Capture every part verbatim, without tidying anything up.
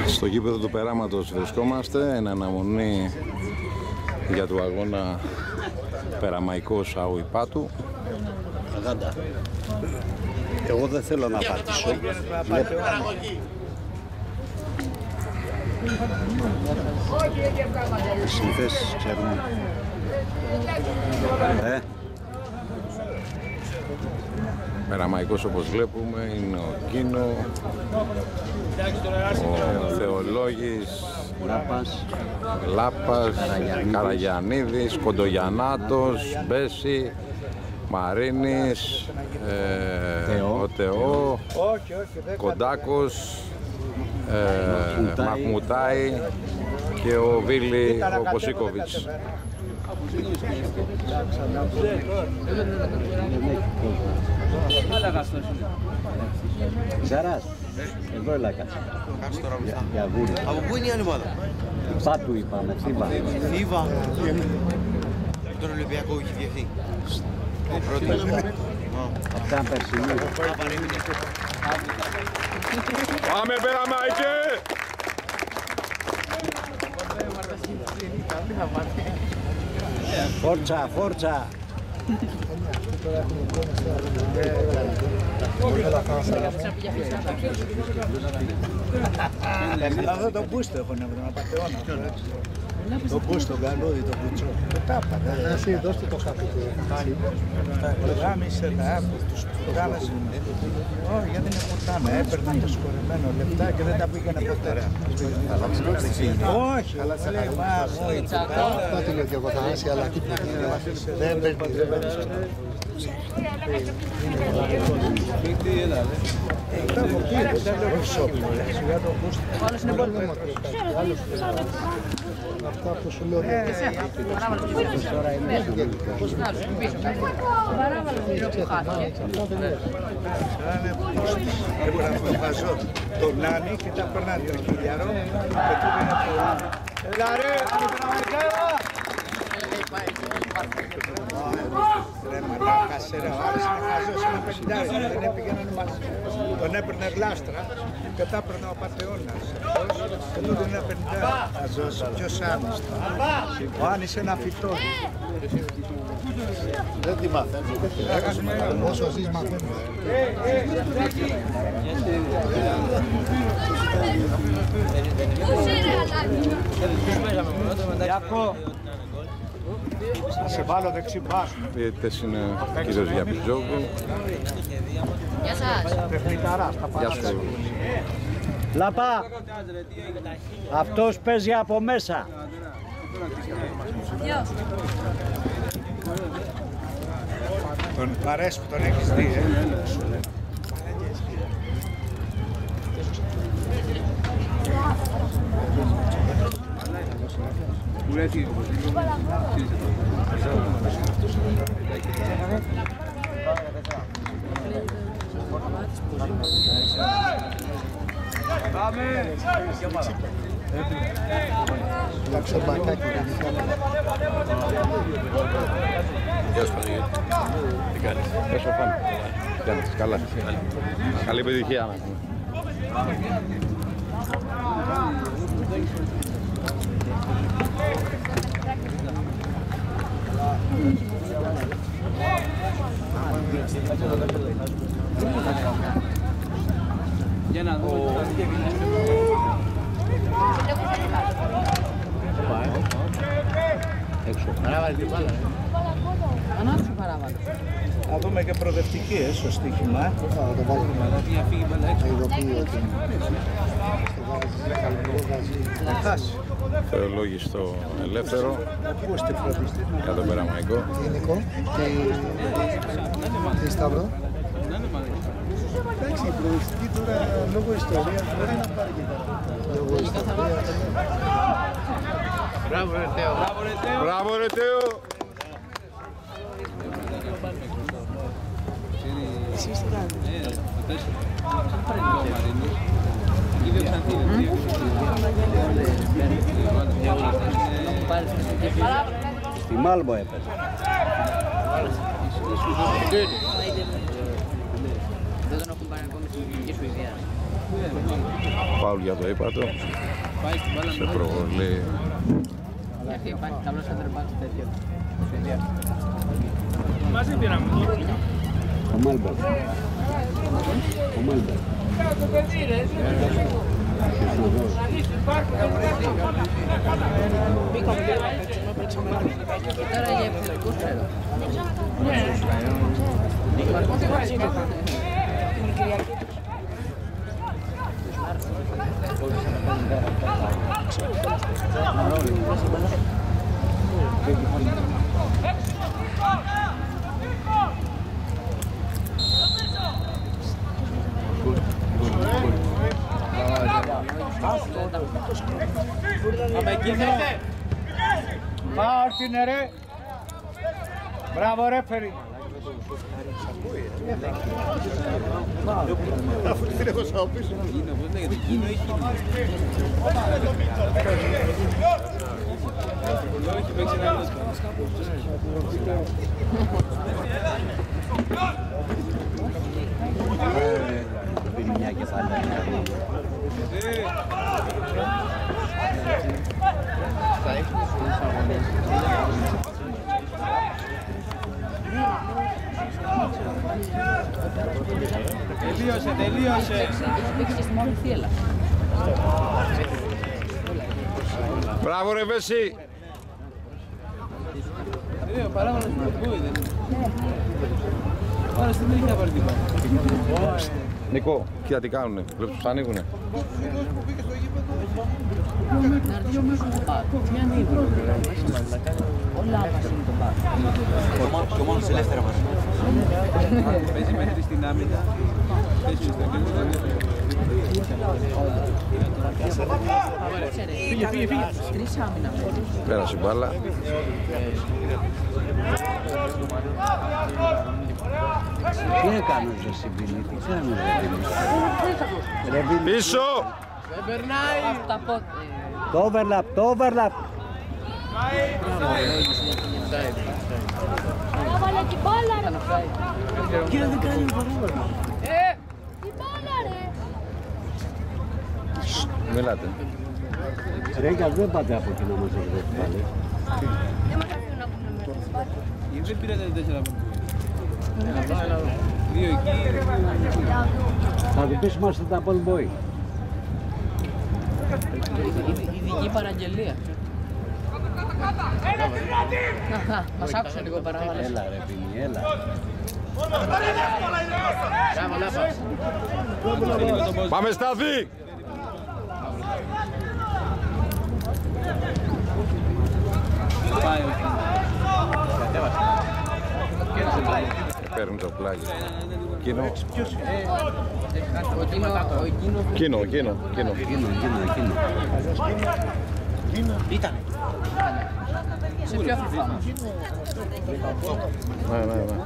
Στο γήπεδο του Περάματος βρισκόμαστε εν αναμονή για του αγώνα Περαμαϊκός ΑΟ Ιπάτου. Αγάντα, εγώ δεν θέλω να πατήσω. Οι συνθέσεις ξέρουμε. Ε. Περαμαϊκός, όπως βλέπουμε, είναι ο Κίνο, ο Θεολόγης, Λάπας, Λάπας, Καραγιαννίδης, Καραγιαννίδης, Κοντογιαννάτος, Μπέση, Μαρίνης, ε, Θεό. ο Θεό, Κοντάκος, ε, Μαχμουτάι και ο Βίλι ο Κωσίκοβιτς. Ζαράς, εδώ έλα κάτσε. Για γούρι. Από πού είναι η άλλη ομάδα? Πάτου είπαμε, Θήβα. Θήβα. Τον Ολυμπιακό έχει διευθύνει. Ο πρώτος. Αυτά είναι περσινή. Πάμε Περαμαϊκέ! Φόρτσα, φόρτσα. Αυτό το μπούστο έχω να βρω, να πατεώνα. Το μπούστο, καλούδι, το κουτσό. Τα πάντα. Εσύ δώστε το χαρτί. Γάμισε τα άπου, τους γάμισε. Όχι, γιατί είναι ποτάμε. Έπαιρναν το σκορεμένο λεπτά και δεν τα πήγαινε ποτέ. Όχι, αλλά σε λέει, μα, όχι. Αυτό τη λέω και εγώ θα άσει, αλλά τι δεν παίρνει. Τα από πήρε, δεν λέω σόπι. Σιγά το μπούστο. Άλλος είναι πολύ. Αυτά που σου λέω. Έπαιρνα το χαζό, τον Νάνι και τα περνάνε το χιλιαρό και του είναι το... Έλα ρε, ρε μαλάκας ρε, ο άλλος είναι χαζός, είναι πεντάρι, δεν έπηγαιναν μαζί. Τον έπαιρνε γλάστρα και τα έπαιρνε ο πατεώνας. Και τότε είναι πεντάρι, χαζός, ποιος Άννης. Ο Άννης είναι ένα φυτό. Δεν τη μαθαίνω. Όσο ζεις μαθαίνω. Γιάκο, θα σε βάλω δεξί μπάσου. Διαιτητές είναι ο κύριος Γιαπιτζόγλου. Γεια σας. Τεχνηταράς, τα Γεια πάντα. σου. Λάπα, αυτός παίζει από μέσα. Τον παρέσει που τον έχεις δει, ε. Λάξε μπακάκι. Γεια σου Παναγιώτη. Τι κάνεις? Γεια σου Φάνη. Τι κάνεις? Καλά. Καλή επιτυχία να έχουμε. Για να δω. Έξω. Παράβαλε την μπάλα. Ανάψου παράβαλε. Θα δούμε και προοδευτική, ε, στο στοίχημα. Θα το βάλουμε. Για φύγει μπάλα έξω. Θα ειδοποιεί ότι Θα χάσει. Θεολόγης στο ελεύθερο Πού είστε φροντιστή? για τον Περαμαϊκό. τι Νικό, τι Σταύρο. Εντάξει, η προοδευτική τώρα λόγω ιστορίας μπορεί να πάρει και κάτι. Λόγω ιστορίας. Μπράβο ρε Θεό. Μπράβο ρε Θεό! Στη Μάλμο έπαιζε. Δεν τον έχουν πάρει ακόμη στην Κυριακή Σουηδία. Φάουλ για το ύπατο. Σε προβολή. Γιατί υπάρχει καλός αντρεπάκης τέτοιο. Μαζί πήραμε. Ο Μέλμπερ. Ο Μέλμπερ. Τώρα για επιθετικούς ξέρω. Πάω την ρε. Μπράβο ρε φέρει. Αφού την έχω σαν πίσω. Πίνει μια κεφάλαια. Τελείωσε, τελείωσε. Έχει παίξει και στη μόνη θύελα. Μπράβο ρε Βέση. Δύο παράγοντα του Πορτουγκούι δεν είναι. Άρα στην Μερική θα πάρει την μπάλα. Νικό, κοίτα τι κάνουνε, βλέπεις τους ανοίγουνε. Να ρωτήσω μέσα στο μπαρ. Μια νύβη. Όλα άπας είναι το μπαρ. Και ο μόνος ελεύθερα μας. Παίζει μέχρι στην άμυνα. Παίζει στο κέντρο. Πήγε, πήγε, πήγε. Τρεις άμυνα. Πέρασε η μπάλα. Τι έκανες ρε Σιμπίνη, τι κάνεις ρε Βίλη. Πίσω! Δεν περνάει. Αυτά πότε. Το overlap, το overlap. Έβαλε την μπάλα ρε. Κύριε δεν κάνει παράδομα. Ε! Την μπάλα ρε. Μιλάτε. Ρε για δεν πάτε από εκεί να μας εκδώσει πάλι. Δεν μας αφήνουν να πούμε μέσα. Γιατί δεν πήρατε τα τέσσερα από δύο εκεί. Θα του πεις είμαστε τα ball boy. Ειδική παραγγελία. Μας άκουσαν λίγο παραπάνω. Έλα ρε Βίλη, έλα. Πάμε Στάθη! Πάει όχι. Παίρνουν το πλάγι. Κίνο. Ο Κίνο, ο Κίνο. Κίνο, κίνο, κίνο. Εκείνο, εκείνο, εκείνο. Ήταν. Σε ποιο FIFA μας. Ναι, ναι, ναι.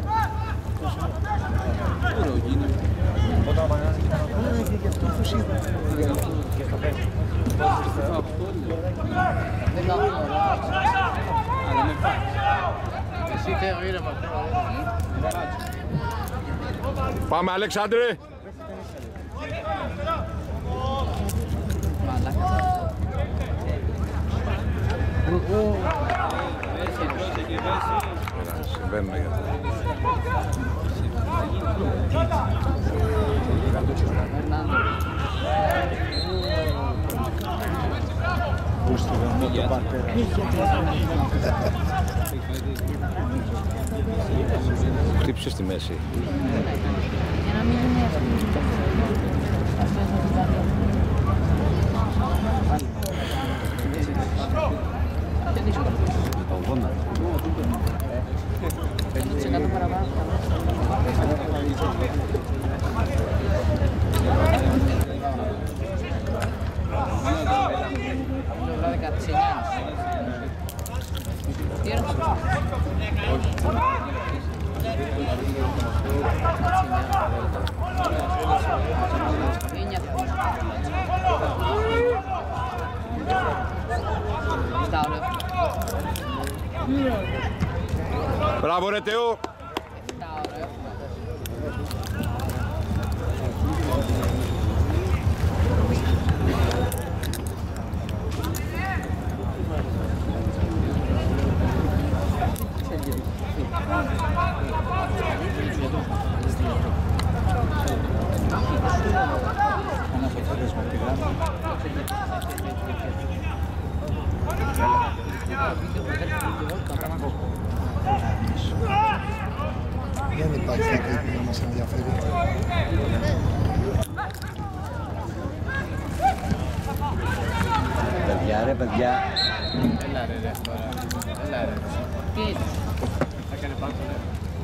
Πού ο Κίνο. Δεν τα έχω ωραία. Αλλά με πάει. Εσύ θέλω ήρεμα. Πάμε Αλεξάνδρε! Μαλάκα. Συμβαίνουν για αυτό. Φερνάντο. Χτύψε στη μέση. Για να μην είναι αυτό. Και δύσκολο. ογδόντα. Σε κάτω παραπάνω. Τι έρχομαι. Μπράβο ρε Τεό! Δεν υπάρχει κάτι που μας ενδιαφέρει. Παιδιά, ρε παιδιά. Έλα ρε ρε τώρα. Έλα ρε. Τι. Θα κάνει πάνω ρε.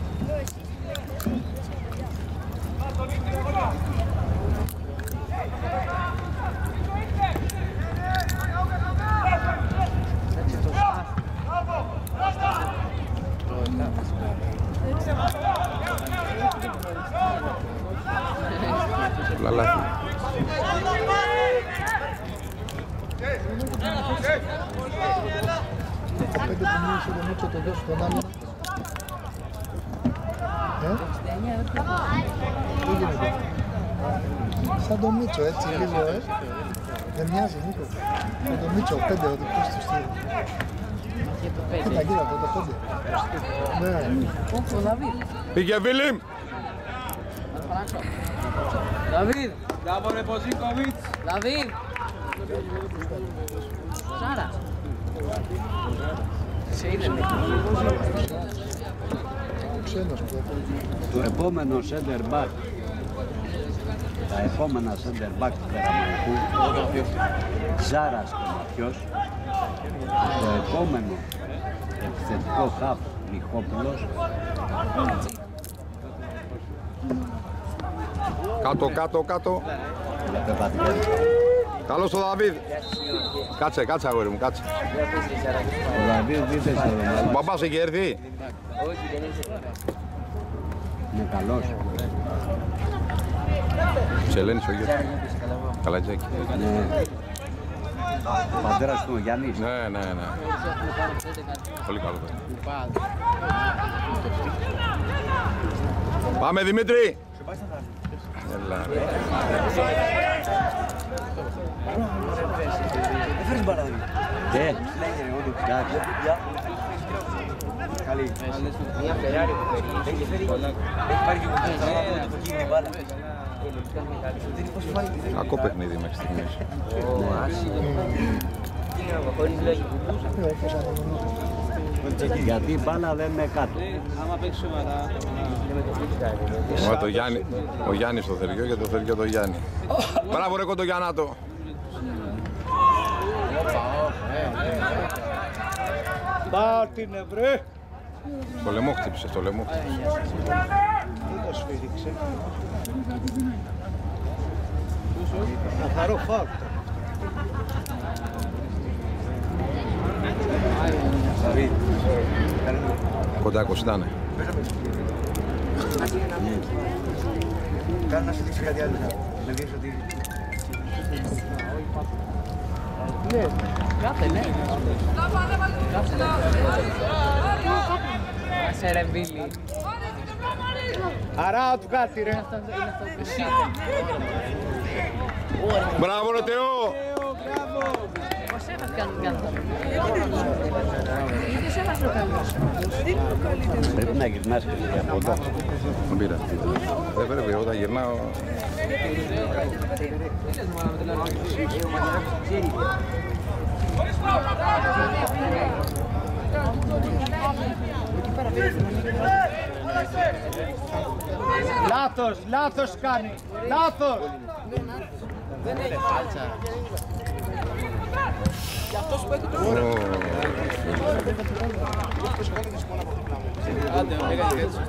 Λαλάθη. Τα πέντε που μίλησε το Μίτσο το δώσει τον άμυνα. Ε? Τι γίνεται? Σαν το Μίτσο έτσι λίγο, ε. Δεν μοιάζει, Νίκο. Σαν το Μίτσο, πέντε, ότι ποιος του στείλει. Κοίτα, κοίτα, το πέντε. Ναι. Πήγε Βίλιμ! David, bravo Repozicovic. David. Sara. Σε είδε. Ξένος που Το επόμενο center back, τα επόμενα center back του Περαμαϊκού, Ζάρας και Ματιός, το επόμενο επιθετικό half Μιχόπουλος, Κάτω, κάτω, κάτω. Πεπατιές. Καλώς ο Δαβίδ. Κάτσε, κάτσε αγόρι μου, κάτσε. Ο Δαβίδ δείτε στο Ο μπαμπάς έχει έρθει. είναι καλός. Ψελένης ο γιος. Καλατζάκη. Ναι. Ο πατέρας του ο Γιάννης. Ναι, ναι, ναι. Πολύ καλό παιδί. Πάμε Δημήτρη. Έλα. Και, εντάξει. Μια Ferrari που φέρει. Έχει φέρει πολλά. Έχει πάρει και κουμπί. Από εκεί την μπάλα. Κακό παιχνίδι μέχρι στιγμής. Γιατί η μπάλα δεν είναι κάτω. Άμα παίξει σοβαρά. Ο, το Γιάννη, ο Γιάννης το Θεριό και το Θεριό το Γιάννη. Μπράβο ρε Κοντογιαννάτο. Πάω την ευρύ. Στο λαιμό χτύπησε, στο λαιμό χτύπησε. Δεν το σφύριξε. Καθαρό φάουλ. Κοντά είκοσι ήταν. Κάνε να σου δείξει κάτι άλλο. Να δεις ότι... Ναι, κάθε ναι. Κάθε ναι. Άσε ρε Μπίλη. Αρά του κάτι ρε. Εσύ. Μπράβο ρε Θεό. Πώς έχας κάνει κάτι. Γιατί σε έχας το καλύτερο. Πρέπει να γυρνάς και λίγα από εδώ. Τον πήρα. Δεν πρέπει, όταν γυρνάω... Λάθος, λάθος κάνει. Λάθος. Δεν είναι φάλτσα. Και αυτός που έκανε το Άντε, έκανε έτσι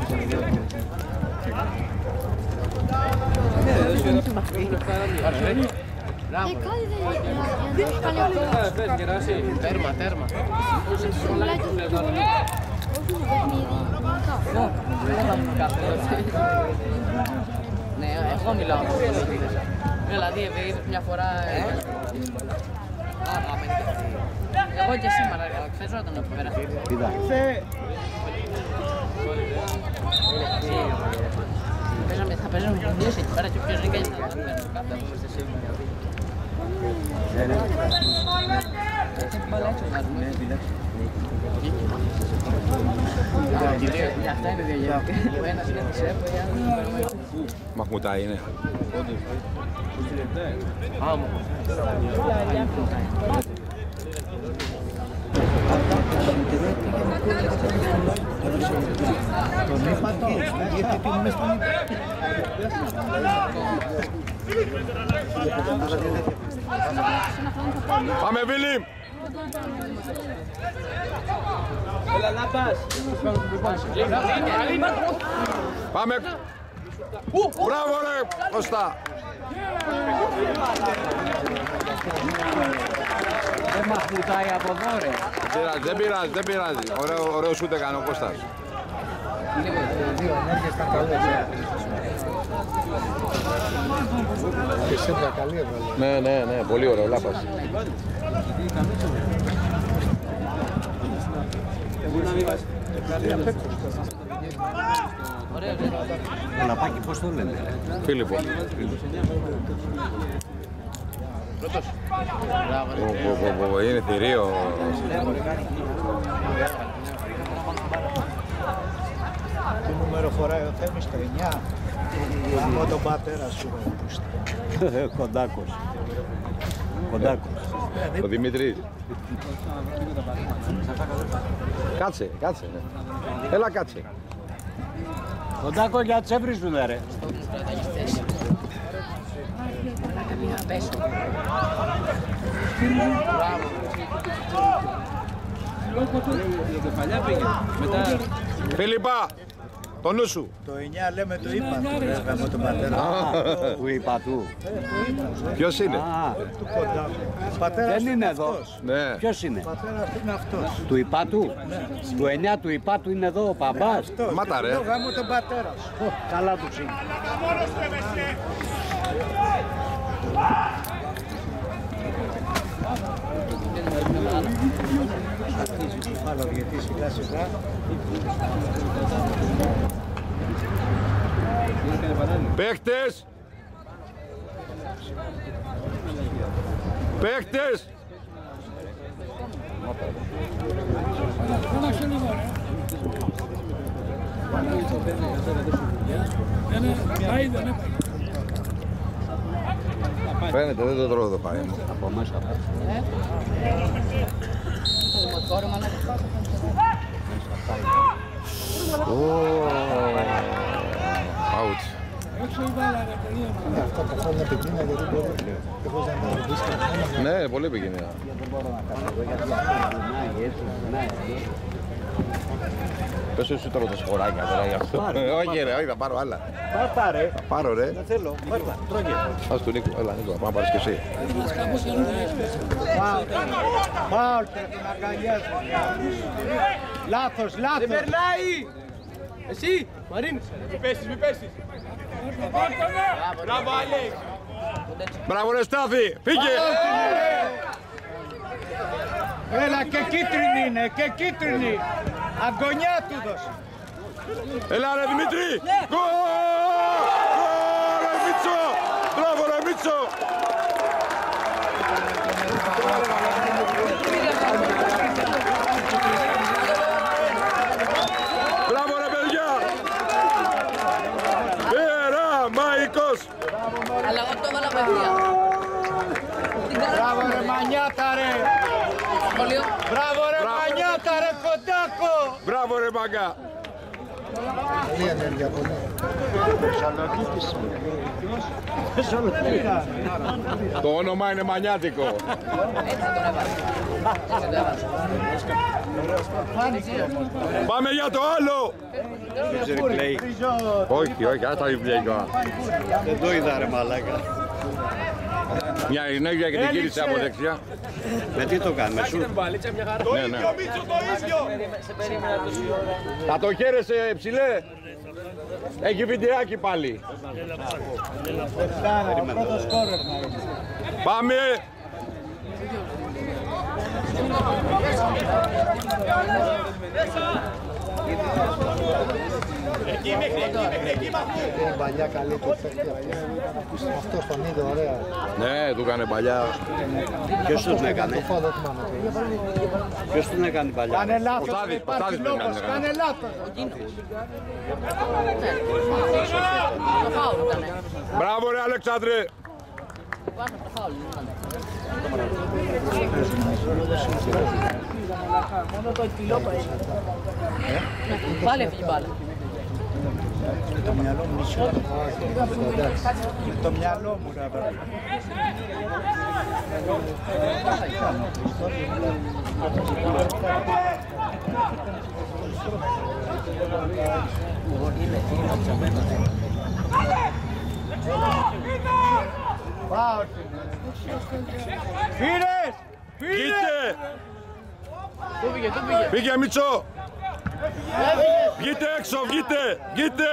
αυτό. Και κάτι δεν έχει κάνει αυτό. Τέρμα, τέρμα. Ναι, εγώ μιλάω. Δηλαδή, επειδή μια φορά... Εγώ και σήμερα, ξεζόταν εκεί πέρα. Κοίτα. Θα παίζαμε δουλειές εκεί πέρα και ποιος δεν κάνει να παίζουμε κάπου. Έτσι μπάλα έξω βάζουμε. Αυτά είναι διαγιά. Ο ένας είναι της ΕΠΟ, ο άλλος είναι του Περαμαϊκού. Μαχμουτά είναι. Τον είπα το, γιατί την μες τον είπα. Πάμε Βίλι! Έλα να πας. Πάμε! Μπράβο ρε Κώστα! Δεν μας πλουτάει από εδώ ρε. Δεν πειράζει, δεν πειράζει. Ωραίο, ωραίο σούτ έκανε ο Κώστας. Δύο ενέργειες ήταν καλές. Και σέντρα καλή έβαλε. Ναι, ναι, ναι, πολύ ωραίο, λάπας. Το λαπάκι πώς το λένε ρε. Φίλιππο. Είναι θηρίο. Τι νούμερο φοράει ο Θέμης, το εννιά. Από τον πατέρα σου. Κοντάκος. Κοντάκος. Ο Δημήτρης. Κάτσε, κάτσε. Έλα κάτσε. Κοντάκο για τσέβριζουνε ρε. Η κεφαλιά πήγε. Μετά... Φίλιππα, το νου σου. Το εννιά λέμε το είπα του ρε, από τον πατέρα. Του είπα του. Ποιος είναι? Α, Του κοντά. Ο πατέρας δεν του είναι εδώ. αυτός. Ναι. Ποιος είναι? Ο πατέρας του είναι αυτός. Του είπα του. Του εννιά του είπα του είναι εδώ ο παμπάς. Αυτό. Μάτα, Και ρε. του λέω, γάμο τον πατέρα σου. Ω, καλά τους είναι. Άλλο γιατί σιγά σιγά. Παίχτες! Παίχτες! Φαίνεται, δεν το τρώω το πάει μου. Από μέσα. Out. Αυτά τα φάλα επικίνδυνα γιατί μπορεί. Εγώ δεν τα ρωτήσω. Ναι, πολύ επικίνδυνα. Δεν μπορώ να κάνω εγώ γιατί αυτό βουνάει έτσι, βουνάει εκεί. Πες εσύ τώρα τα σχοράκια τώρα γι' αυτό. Όχι ρε, όχι, θα πάρω άλλα. Πάρτα ρε. Θα πάρω ρε. Δεν θέλω. Πάρτα. Τρώγε. Ας του Νίκο, έλα Νίκο, πάμε να πάρεις και εσύ. Πάω πρέπει να αγκαλιάσω. Λάθος, λάθος. Δεν περνάει! Εσύ, Μαρίν! Μη πέσεις, μη πέσεις! Μπράβο, Άλεξ! Μπράβο ρε Στάθη, φύγε! Έλα και κίτρινη είναι, και κίτρινη. Αγκονιά του δώσε. Έλα ρε Δημήτρη! Γκολ! Γκολ ρε Μίτσο! Μπράβο ρε Μίτσο! Μπράβο ρε παιδιά! Περαμαϊκός! Αλλά εγώ το έβαλα παιδιά. Μπράβο ρε Μανιάτα ρε. Σχολείο. Μπράβο ρε Μανιάτα ρε Κοντάκο. Μπράβο ρε μάγκα! Καλή ενέργεια, πολύ. Το όνομα είναι μανιάτικο. Έτσι τον έβαλα. Έτσι τον έβαλα. Πάμε για το άλλο! Όχι, όχι, ας τα βιβλιακά. Δεν το είδα ρε μαλάκα. Μια ενέργεια και την κύρισε από δεξιά. Με τι το κάνουμε, σου. Μπαλίτσα μια χαρά. Ναι, ναι. Σε περίμενα τόση ώρα. Θα το χαίρεσαι ψηλέ. Έχει βιντεάκι πάλι. Πάμε. Είναι παλιά καλή του παίκτη. Αυτός τον είδε ωραία. Ναι, του έκανε παλιά. Ποιος τον έκανε? Το φάω δεν θυμάμαι. Ποιος τον έκανε παλιά? Κάνε λάθος, Ο Τάδης, ο υπάρχει Τάδης πρέπει να λόγος, είναι. κάνε λάθος. Το φάουλ ήταν. Μπράβο ρε Αλεξάνδρε. Πάνω το φάουλ ήταν. Μόνο το κιλό πάει. Πάλι έφυγε μπάλα. Το μυαλό μου μισό. Το μυαλό μου, ρε παιδί. Πάω. Πήρες! Βγείτε! Πού πήγε, πού πήγε. Πήγε Μίτσο! Βγείτε έξω, βγείτε! Βγείτε!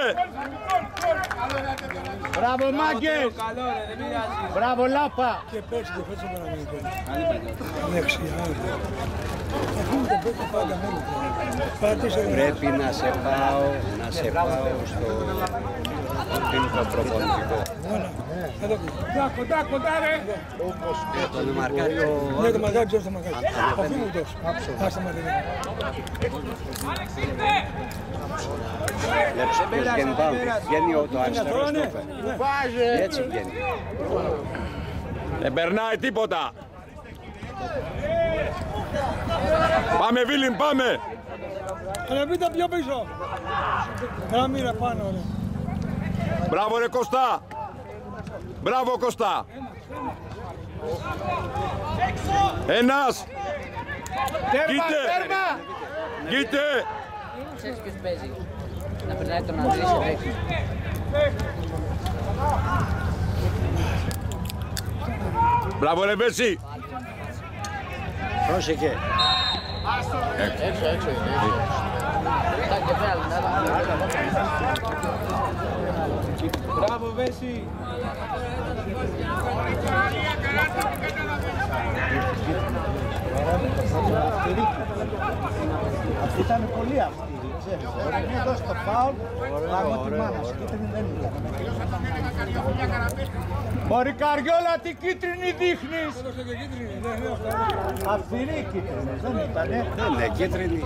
Μπράβο μάγκες! Καλό ρε, δεν πειράζει. Μπράβο Λάπα! Και πέρσι και πέρσι να μην είναι. Δεξιά. Ακούγεται πέτω πάντα μόνο. Πάτησε. Πρέπει να σε πάω, να σε πάω στο τύπο προπονητικό. Κοντά, κοντά, κοντά ρε. Για τον Μαρκάριο. Ναι, το μαγάκι, ξέρω το μαγάκι. Αφού μου δώσει. Άστα μαγάκι. Βλέπεις πως βγαίνει πάνω. Βγαίνει το αριστερό στόπερ. Έτσι βγαίνει. Δεν περνάει τίποτα. Πάμε Βίλιν, πάμε. Αλλά μπείτε πιο πίσω. Ένα μοίρα πάνω ρε. Μπράβο ρε Κωστά. Μπράβο Κωστά. Ένας. Βγείτε. Βγείτε. Ξέρεις ποιος παίζει. Να περνάει τον Ανδρή σε τρέξει. Μπράβο ρε Βέση. Πρόσεχε. Έξω, έξω. Τα και πέρα, Μπράβο Βέση. Αυτή ήταν πολύ αυστηρή, ξέρεις. Μην δώσει το φάουλ, πάμε τη μάνα σου. Κίτρινη δεν ήταν. Μωρή Καριόλα, τι κίτρινη δείχνεις! Αυστηρή κίτρινη, δεν ήτανε. Δεν είναι κίτρινη.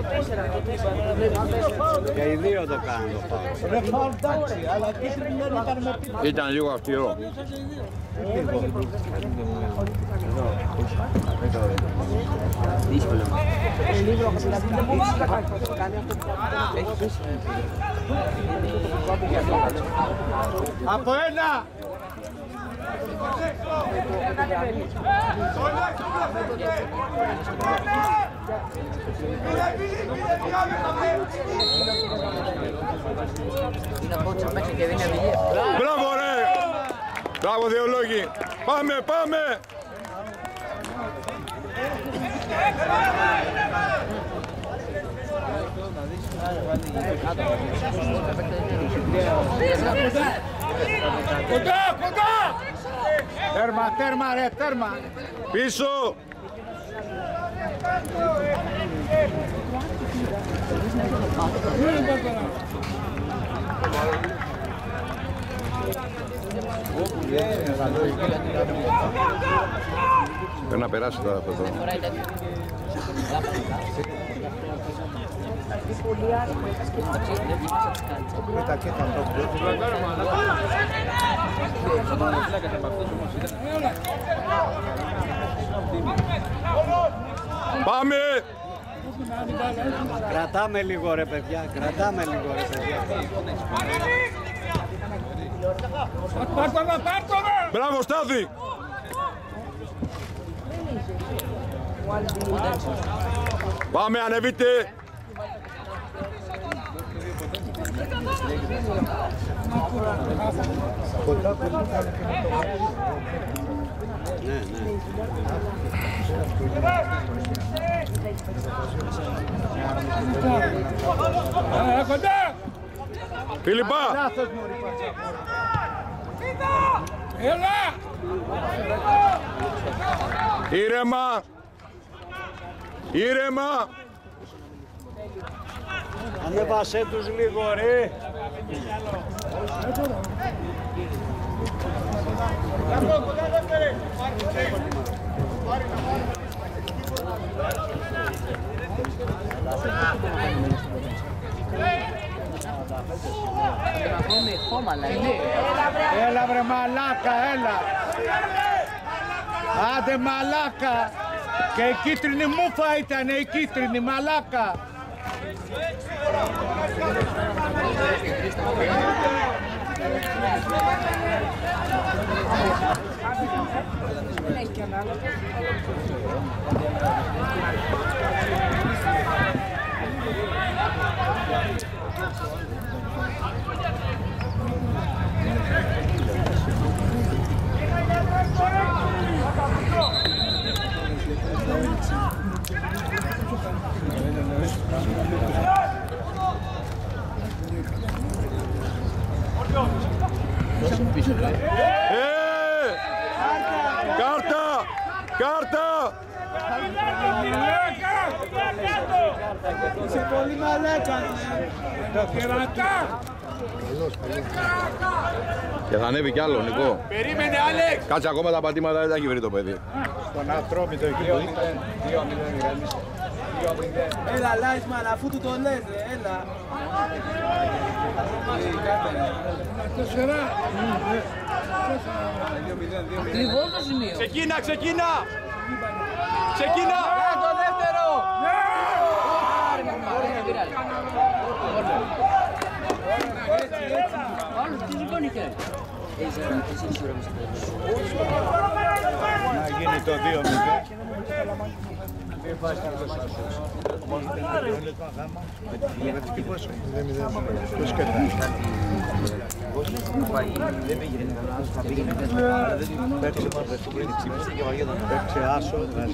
Και οι δύο το κάνουν το φάουλ. Ρε φάουλ εντάξει, αλλά κίτρινη δεν ήταν με τίποτα. Ήταν λίγο αυστηρό. Από ένα! Μπράβο ρε. Μπράβο Θεολόγοι. Πάμε, πάμε. Κοντά, κοντά! Τέρμα, τέρμα ρε, τέρμα! Πίσω. Πρέπει να περάσει τώρα αυτό. Πάμε! Κρατάμε λίγο ρε παιδιά, κρατάμε λίγο ρε παιδιά. Μπράβο Στάθη! Πάμε, ανεβείτε! Ναι, ναι. Φίλιππα! Έλα! Ήρεμα! Ήρεμα! Ανέβασέ τους λίγο ρε. Έλα βρε μαλάκα, έλα. Άντε μαλάκα. Και η κίτρινη μούφα ήταν, η κίτρινη μαλάκα. Κάρτα! Κάρτα! Είσαι πολύ μαλάκα. Και θα ανέβει κι άλλο, Νικό. Περίμενε, Άλεξ! Κάτσε ακόμα τα πατήματα, δεν τα έχει βρει το παιδί. Στον Ατρόμητο εκεί που ήταν. Έλα, Λάισμαν, αφού του το λες, ρε, έλα. Ακριβώς το σημείο. Ξεκίνα, ξεκίνα! Ξεκίνα! Το δεύτερο! Όλος τι σηκώνει και. Να γίνει το δύο μηδέν. Ποιος κερδάει? Παίξε άσο,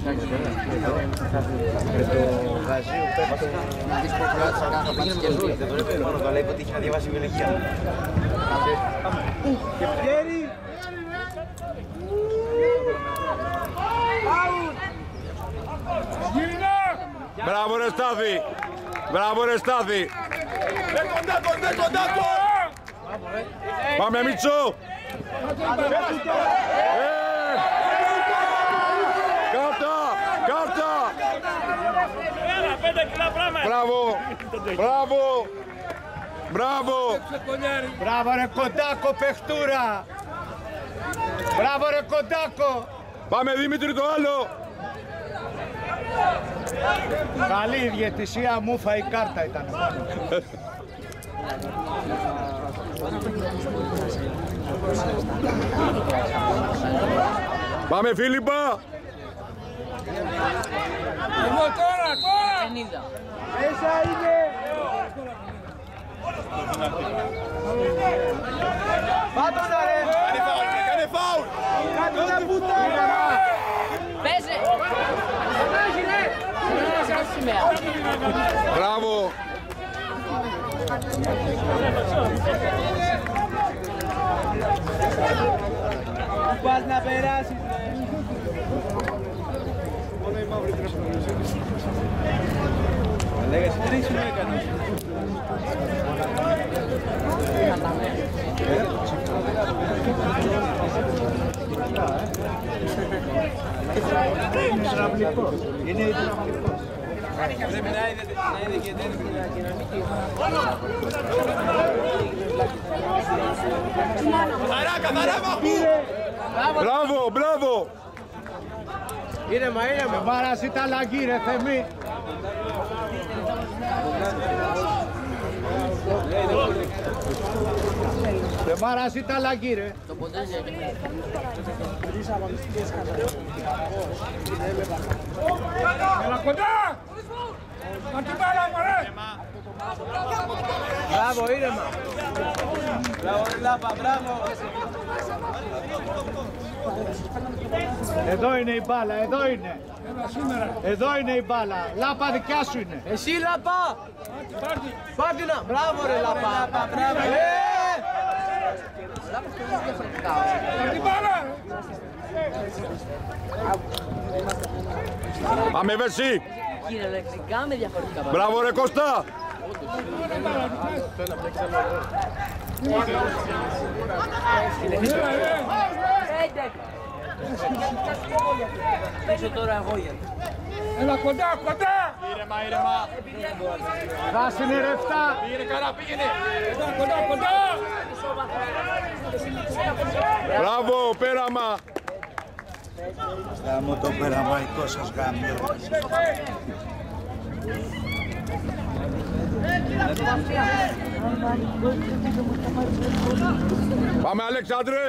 με το γαζί παίξε μόνο το λέει ότι είχε να διαβάσει βιολογία. Και πιέρι. Μπράβο ρε Στάθη! Μπράβο ρε Στάθη! Δε κοντά, κοντά, κοντά, κοντά! Πάμε Μίτσο! Κάρτα! Κάρτα! Μπράβο! Μπράβο! Μπράβο! Μπράβο ρε Κοντάκο, παιχτούρα! Μπράβο ρε Κοντάκο! Πάμε Δημήτρη το άλλο! Καλή η διαιτησία, μούφα η κάρτα ήταν πάνω. Πάμε Φίλιππα! Εγώ τώρα, τώρα! ενενήντα. Μέσα είναι! Πάντω να ρε! Κάνε φάουλ, κάνε φάουλ! Κάτω τα πουτάνα! Παίζε! Μπράβο! Πας να περάσεις, ρε! Λέγες, τρεις μου έκανες. Είναι υδραυλικός. Είναι υδραυλικός. Πρέπει να είναι και καθαρά, καθαρά Μαχμού! Μπράβο, μπράβο! Ήρεμα, ήρεμα! Μάρας ήταν λαγί ρε Θεμή! Δε μάρας ήταν λαγί ρε! Το ποντέζε. Έλα κοντά! Να την μπάλα, μωρέ! Μπράβο, ήρεμα! Μπράβο, Λάπα, μπράβο! Εδώ είναι η μπάλα, εδώ είναι! Εδώ είναι η μπάλα! Λάπα δικιά σου είναι! Εσύ, Λάπα! Πάρτινα! Μπράβο, ρε Λάπα! Μπράβο! Να την μπάλα! Πάμε Βεσί! Κυριολεκτικά με διαφορετικά. Μπράβο ρε Κώστα! Πέσω τώρα εγώ γιατί. Έλα κοντά, κοντά! Ήρεμα, ήρεμα. Πράσινη ρεφτά. Πήγαινε καλά, πήγαινε. Κοντά, κοντά, κοντά! Μπράβο, πέραμα! Γάμο το περαμαϊκό σας γάμιο. Πάμε, Αλεξάνδρε!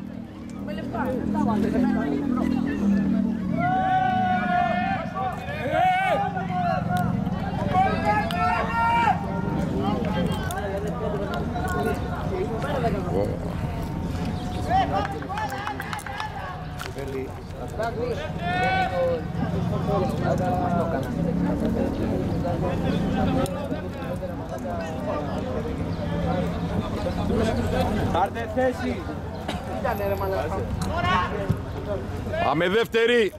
Πάρτε θέση! Πάμε δεύτερη!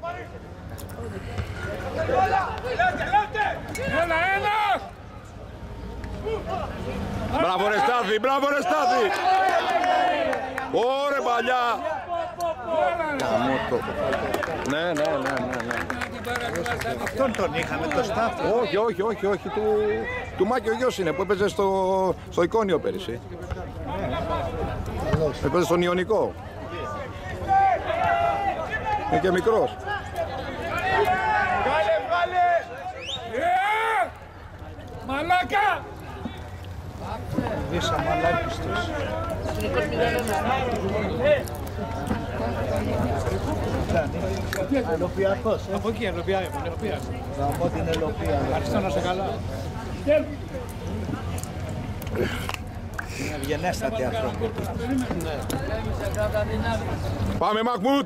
Ένα, ένα! Μπράβο ρε Στάθη, μπράβο ρε Στάθη! Ωρε παλιά! Ναι, ναι, ναι, ναι, ναι. Αυτόν τον είχαμε, το Στάθη. Όχι, όχι, όχι, όχι, του, του Μάκη ο γιος είναι που έπαιζε στο, στο Εικόνιο πέρυσι. Έπαιζε στον Ιωνικό. Είναι και μικρός. Βγάλε, βγάλε! Ε! Μαλάκα! Βίσα μαλάκης τους. Ελοπιακός. Από εκεί, ελοπία, ελοπία. Θα πω την ελοπία. Ευχαριστώ να σε καλά. Είναι ευγενέστατοι άνθρωποι. Πάμε Μαχμούτ!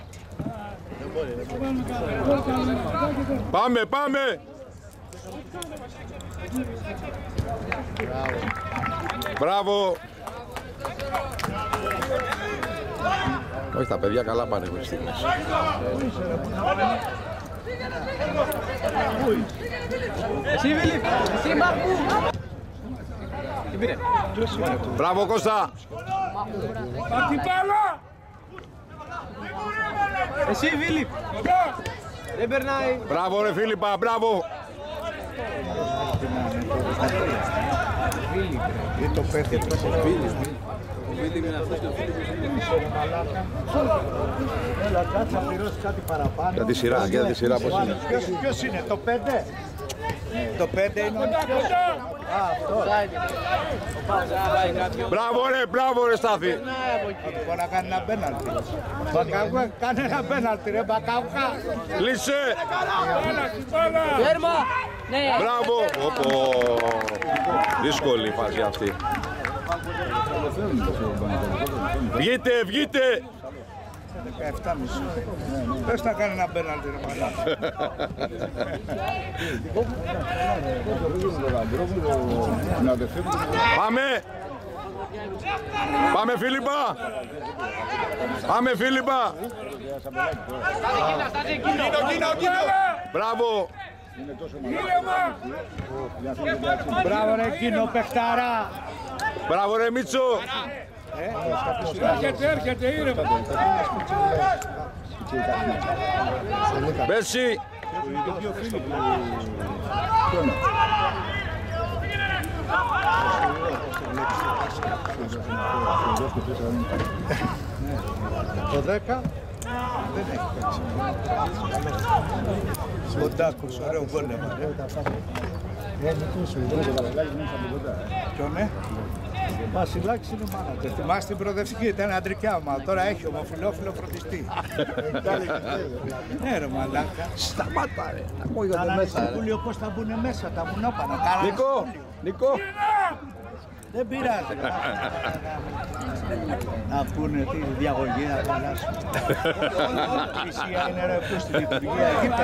Πάμε, πάμε! Μπράβο! Όχι, τα παιδιά καλά πάνε μέχρι στιγμής. Εσύ Βίλιπ, εσύ Μαχμούτ! Μπράβο Κώστα! Πάρ' την μπάλα! Εσύ Βίλιπ! Δεν περνάει! Μπράβο ρε Φίλιππα, μπράβο! Ή το πέντε. Έλα, κάτσε να πληρώσεις κάτι παραπάνω. Για τη σειρά, για τη σειρά πώς είναι. Ποιος, ποιος είναι, το πέντε? Το πέντε είναι ο ποιος? Α, αυτό. Μπράβο ρε, μπράβο ρε Στάθη! Μπορεί να κάνει ένα πέναλτι. Μπακαούκα, κάνε ένα πέναλτι ρε Μπακαούκα. Λύσε! Τέρμα! Ναι! Μπράβο! Οπό. Δύσκολη η φάση αυτή. Βγείτε, βγείτε! δεκαεπτά και μισό. Πες να κάνει ένα πέναλτι ρε μαλάκα. Πάμε! Πάμε Φίλιππα! Πάμε Φίλιππα! Μπράβο! Μπράβο ρε εκείνο παιχταρά. Μπράβο ρε Μίτσο! Έρχεται, έρχεται, ήρεμα! Μπέση! Το δέκα δεν έχει παίξει. Κοντάκος, ωραίο γκόλεμα. Ποιον ναι? Βασιλάκης είναι μάνα. Θυμάσαι την προοδευτική, ήταν αντρικιά ομάδα. Τώρα έχει ομοφυλόφιλο φροντιστή. Ναι ρε μαλάκα. Σταμάτα ρε! Κάνανε συμβούλιο πώς θα μπουνε μέσα, τα μουνόπανα. Νικό! Νικό! Δεν πειράζει. Να πούνε τη διαγωγή να περάσουν. Η Ισία είναι ρε που στη λειτουργία Αιγύπτο.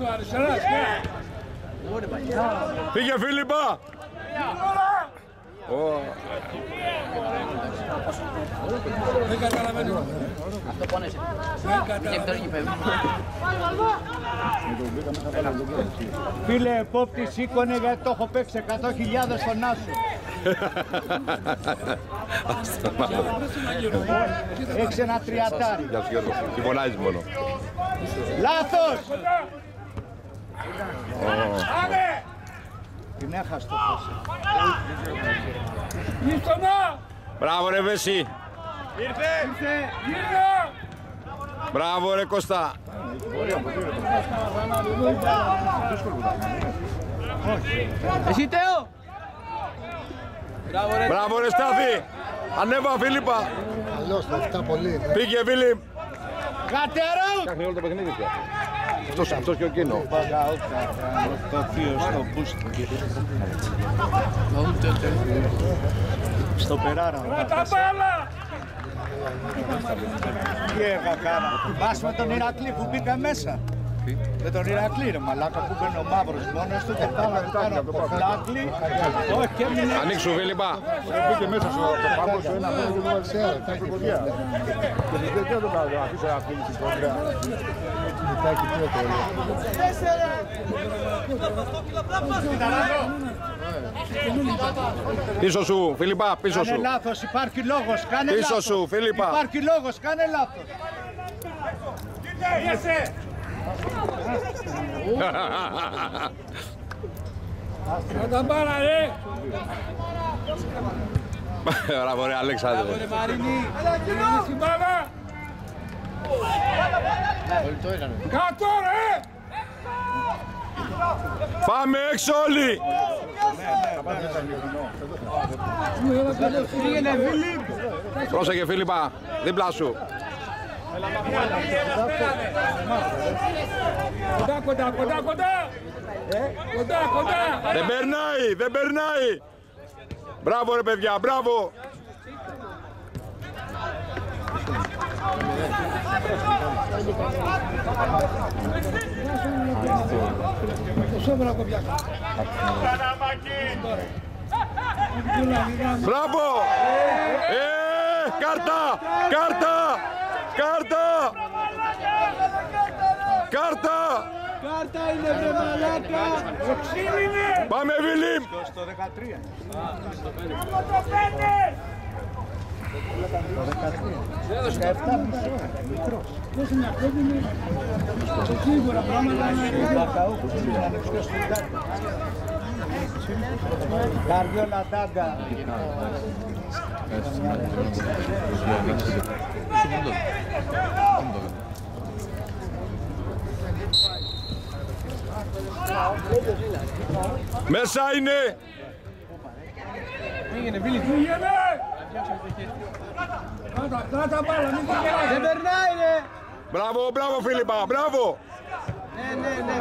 Πήγε Φίλιππα! Δεν καταλαβαίνω. Αυτό πόνεσε. Είναι εκτός γηπέδου. Φίλε, επόπτη σήκωνε γιατί το έχω παίξει εκατό χιλιάδες στον Άσο. Έχεις ένα τριαντάρι. Γεια σου Γιώργο, τι φωνάζεις μόνο. Λάθος! Την έχασε το πόσο. Ήρθωνα! Μπράβο ρε Βέση. Ήρθε! Ήρθε! Μπράβο ρε Κώστα. Εσύ Τέο! Μπράβο ρε Στάθη. Ανέβα Φίλιππα. Αλλιώς το αυτά πολύ. Πήγε Φίλιπ. Κατερό! Φτιάχνει όλο το παιχνίδι πια. Αυτός, αυτός και ο Κίνο. Το θείο στο μπούστο. Στο περάρα. Τα μπάλα! Τι έγα κάνα. Πας με τον Ηρακλή που μπήκα μέσα. Με τον Ηρακλή ρε μαλάκα που μπαίνει ο μαύρος μόνος του και πάνω πάνω από το φλάκλι. Όχι και έμεινε. Ανοίξου Φίλιππα. Μπήκε μέσα στο πάγκο σου ένα πόδι του Βαλσέρα. Θα έχει κοντιά. Και δεν θέλω να αφήσω αυτή την κοντιά. Κοιτάκι πιο τέλειο. Πίσω σου Φίλιππα, πίσω σου. Κάνε λάθος, υπάρχει λόγος, κάνε λάθος. Πίσω σου Φίλιππα. Υπάρχει λόγος, κάνε λάθος. Να τα μπάλα ρε! Μπράβο ρε Αλέξανδρε. Ρε Μαρίνη! Είναι στην μπάλα! Κάτω ρε! Πάμε έξω όλοι. Πρόσεχε Φίλιππα, δίπλα σου. Κοντά, κοντά, κοντά, κοντά! Κοντά, κοντά! Δεν περνάει, δεν περνάει. Μπράβο ρε παιδιά, μπράβο. Μπράβο. Ε, κάρτα, κάρτα, κάρτα. Κάρτα. Κάρτα είναι βρε μαλάκα. Πάμε Βίλιμ. Στο δεκατρία. δεκαεπτά μισό, μικρός. Σίγουρα πράγματα είναι... Μπακαούκος, είναι ανεξιός στην κάρτα. Καρδιόλα τάγκα. Μέσα είναι. Πήγαινε, Βίλη, πήγαινε! Κράτα, κράτα μπάλα, μην το κεράσει. Δεν περνάει ρε. Μπράβο, μπράβο Φίλιππα, μπράβο. Ναι, ναι, ναι.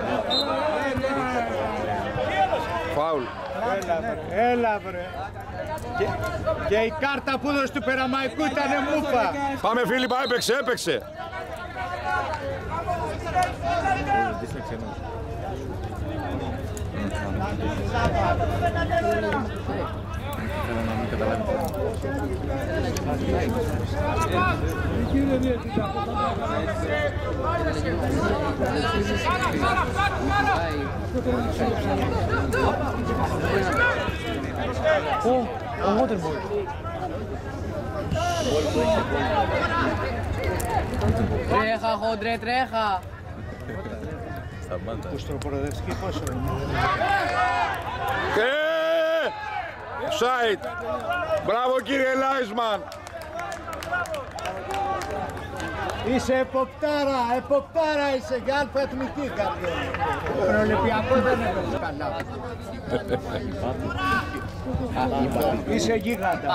Φάουλ. Έλα βρε, έλα βρε. Και, και η κάρτα που έδωσε του Περαμαϊκού ήταν μούφα. Πάμε Φίλιππα, έπαιξε, έπαιξε. Ο Waterboy. Τρέχα, χοντρέ, τρέχα. Που στο προοδευτική πόσο είναι. Ε, Σάιτ. Μπράβο κύριε Λάισμαν. Είσαι εποπτάρα, εποπτάρα είσαι για αλφα εθνική καρδιά. Τον Ολυμπιακό δεν έπαιξε καλά. Είσαι γίγαντα.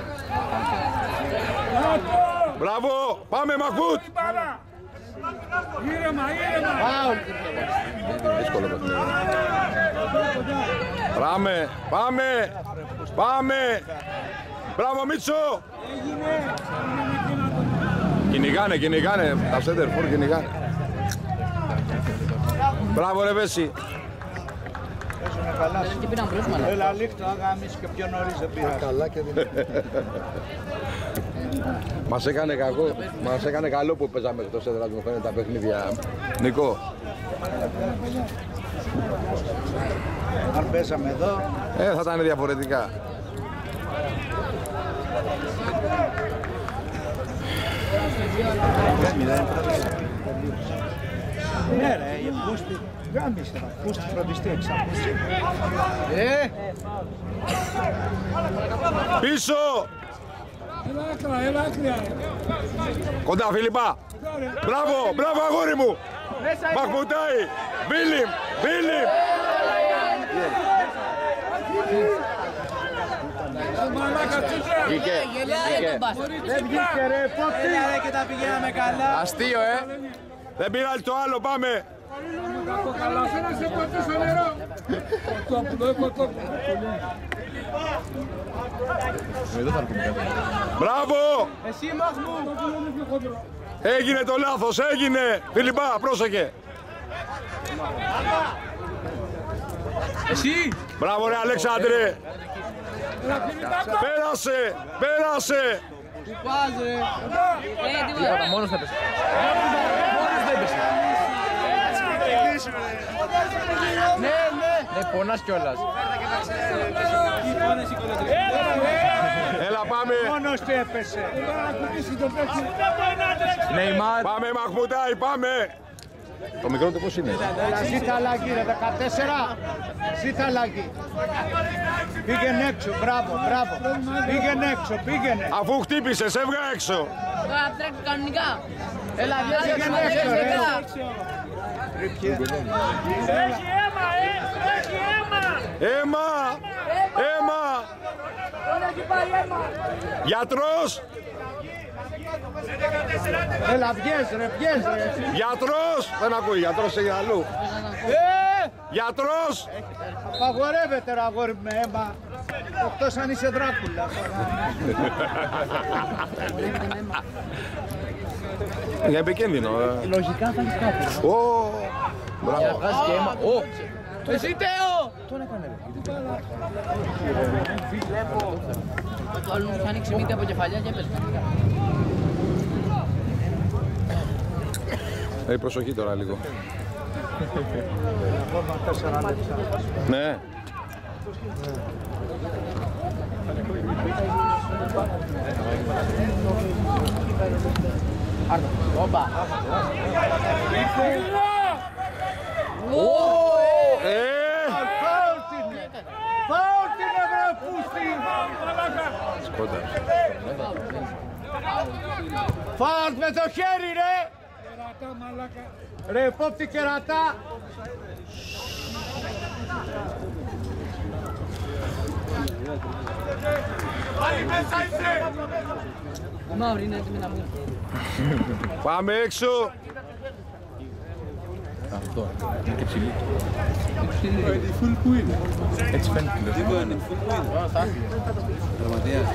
Μπράβο, πάμε Μαχμούτ. Ήρεμα, ήρεμα! Πάω. Δύσκολο παιχνίδι. Πάμε, πάμε, πάμε. Μπράβο Μίτσο. Κυνηγάνε, κυνηγάνε. Τα σέντερφορ κυνηγάνε. Μπράβο ρε Βέση. Παίζουνε καλά. Και πήραν πρόσμαλα. Έλα λίχτω, αγάμεις και πιο νωρίς δεν πειράζει. Καλά και δεν Μας έκανε κακό, μας έκανε καλό που παίζαμε εκτός έδρας, μου φαίνεται, τα παιχνίδια. Νικό. Αν παίζαμε εδώ... Ε, θα ήταν διαφορετικά. Ναι ρε, η Πούστη, γάμισε, Πούστη φροντιστή εξάπτωση. Ε! Πίσω! Έλα άκρα, έλα άκρια. Κοντά Φιλιππά! Μπράβο, μπράβο αγόρι μου! Μαχμουτάι! Βίλιμ, Βίλιμ! Βγήκε, βγήκε. Δεν βγήκε ρε, πότε ρε και τα πηγαίναμε καλά. Αστείο, ε! Δεν πειράζει το άλλο, πάμε! Καλά, να σε πατήσω νερό. Κοτόπουλο, ε, κοτόπουλο. Μπράβο! Εσύ Μαχμού. Έγινε το λάθος, έγινε! Φιλιππά, πρόσεχε! Εσύ. Μπράβο ρε Αλέξανδρε! Πέρασε! Πέρασε! Πού πας ρε. Ε, τίποτα, μόνος θα πέσει. Μόνος δεν πέσει. Ναι, ναι. Ναι, πονάς κιόλας. Έλα πάμε! Μόνος του έπεσε. Νεϊμάρ. Πάμε Μαχμουτάι, πάμε! Το μικρό του πώς είναι? Ζήτα Λάκη ρε, δεκατέσσερα. Ζήτα Λάκη. Πήγαινε έξω, μπράβο, μπράβο. Πήγαινε έξω, πήγαινε. Αφού χτύπησες, έβγα έξω! Τώρα τρέχει κανονικά. Έλα, βιάζει Πήγαινε έξω ρε. Έχει αίμα, ε. Έχει αίμα. Έμα! Έμα! Όλα έχει πάει αίμα. Γιατρός! Έλα, βγες ρε, βγες ρε. Γιατρός! Δεν ακούει, γιατρός έχει αλλού. Ε, Γιατρός! απαγορεύεται ρε αγόρι με αίμα. Εκτός αν είσαι Δράκουλα. Είναι επικίνδυνο. ε. Λογικά θα έχεις κάτι. Ω, Για να μπράβο. βγάζει και αίμα. Ω! Εσύ Τέο! Το άλλο μου ανοίξει μύτη από κεφαλιά και έπαιζε. Ε, προσοχή τώρα λίγο. Ναι. Όπα! Ε! Πάω την ευρώ Πούστη. Σκότα. Φάουλ με το χέρι ρε. Ρε πόπτη κερατά. Μαύρη είναι έτοιμη να μου. Πάμε έξω. Αυτό. Είναι και ψηλή. Είναι full που είναι. Έτσι φαίνεται. Δεν μπορεί να είναι full που είναι. Πραγματικά.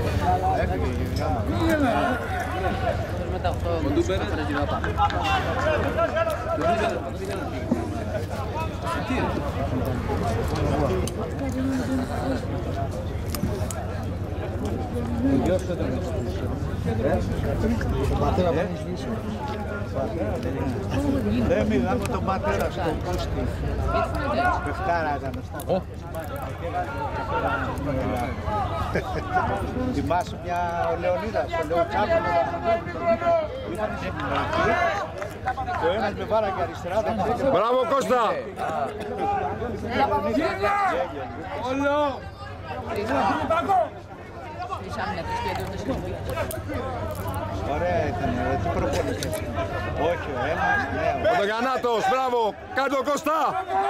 Μετά αυτό. Κοντού πέρα. τον πατέρα που έχεις βήσει. Δεν μιλάμε τον πατέρα στον Κούστη. Πεχτάρα ήταν αυτό. Θυμάσαι μια ο Λεωνίδας, ο Λεωτσάκος. Ήταν στην Ελληνική. Το ένας με βάραγε αριστερά. Μπράβο Κώστα! Όλο! Ωραία ήταν, τι προπονητές. Όχι, ο ένας, ναι. Ο Δογιαννάτος, μπράβο! Κάτω Κώστα!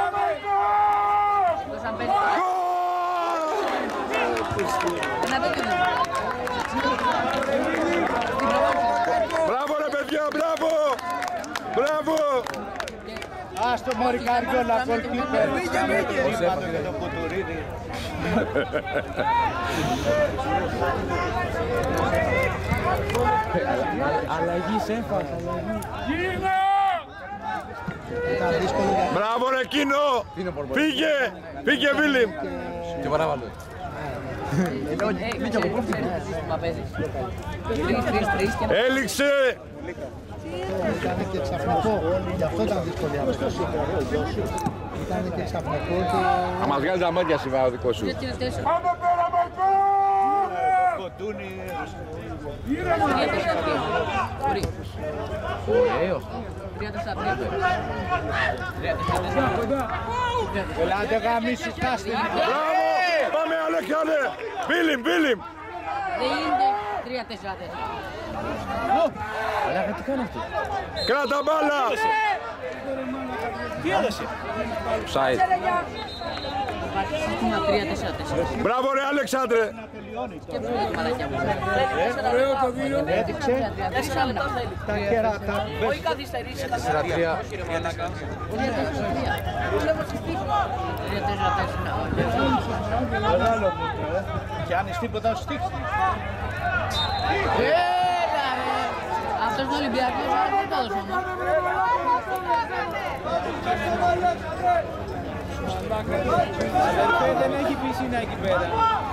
Μπράβο ρε παιδιά, μπράβο! Μπράβο! Ας το μωρί Καριόλα, κολπίπερ. Κάμε το ρήματο και το κουτουρίδι. Αλλαγή σε έφαγα. Μπράβο ρε ρε εκείνο! Φύγε! Φύγε Βίλιμ! Και παράβαλε. Έληξε! Ήταν και ξαφνικό, γι' αυτό ήταν δυσκολία. Ήταν και ξαφνικό και... Θα μας βγάλει τα μάτια σήμερα ο δικός σου. Πάμε πέρα Μαϊκό! Ωραίο. Ελάτε γαμίσου, κάστε. Μπράβο! Πάμε Αλέξανδρε! Βίλιμ, Βίλιμ! Δεν είναι τρία τέσσερα τέσσερα. Αλλά τι κάνει αυτό. Κράτα μπάλα! Τι έδωσε. Σάιτ. τρία τέσσερα τέσσερα. Μπράβο ρε Αλέξανδρε! Ωραίο το δύο. Έδειξε τα κέρατα. Όχι καθυστερήσει. τέσσερα τρία. Μεγάλο μούτρο, ε. Και αν είσαι τίποτα σου στήξει. Αυτός είναι Ολυμπιακός, δεν το έδωσε όμως. Αδερφέ, δεν έχει πισίνα εκεί πέρα.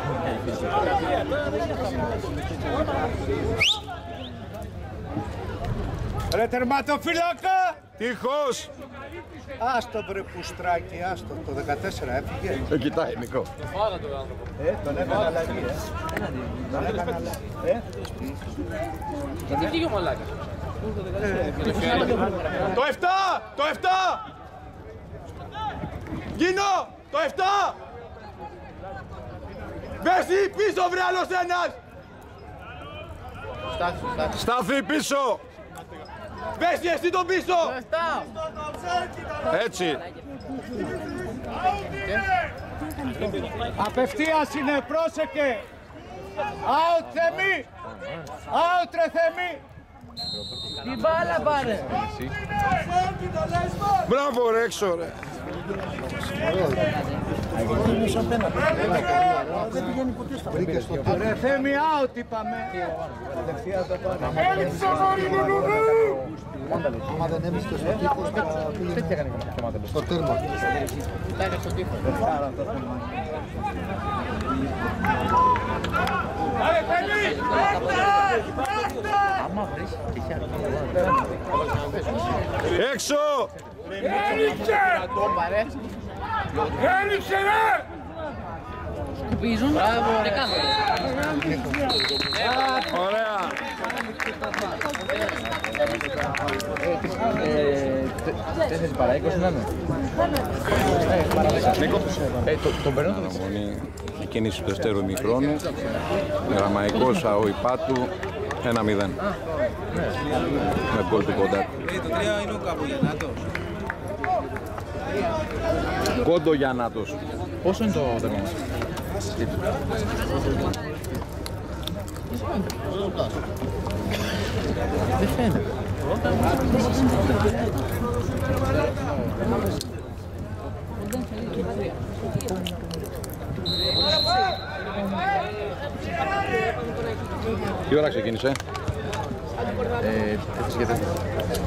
Ρε τερματοφύλακα! Τυχώς! Άστο βρε πουστράκι, άστο. Το δεκατέσσερα έφυγε. Δεν κοιτάει Νικό. Ε, τον έκανε αλλαγή, ε. Τον έκανε αλλαγή. Ε, Γιατί πήγε ο μαλάκα. Το επτά! Το επτά! Γίνω! Το επτά! Μέση πίσω βρε άλλος ένας! Στάθη πίσω! Μέση εσύ τον πίσω! Έτσι! απευθείας είναι, πρόσεχε! Out Θέμη! Out ρε Θέμη! Την μπάλα πάρε! Μπράβο ρε έξω ρε! Ρε Θέμη out είπαμε! Άμα δεν έμεινε στο τείχος θα πήγαινε στο τέρμα. Έξω! Έλειξε! Έλειξε ρε! Σκουπίζουν, δεν κάθονται. Ωραία! Τέσσερις παρά είκοσι να είναι. Ε, τον παίρνω τον Αναμονή η κίνηση του δεύτερου ημιχρόνου. Ραμαϊκός Αοϊπάτου ένα μηδέν. Με γκολ του Κοντάκου. Το τρία είναι ο Καπογιαννάτος. Κόντο Γιαννάτος. Πόσο είναι το τέρμα μας? Δεν φαίνεται. Τι ώρα ξεκίνησε? Ε, τέσσερις και τέσσερα.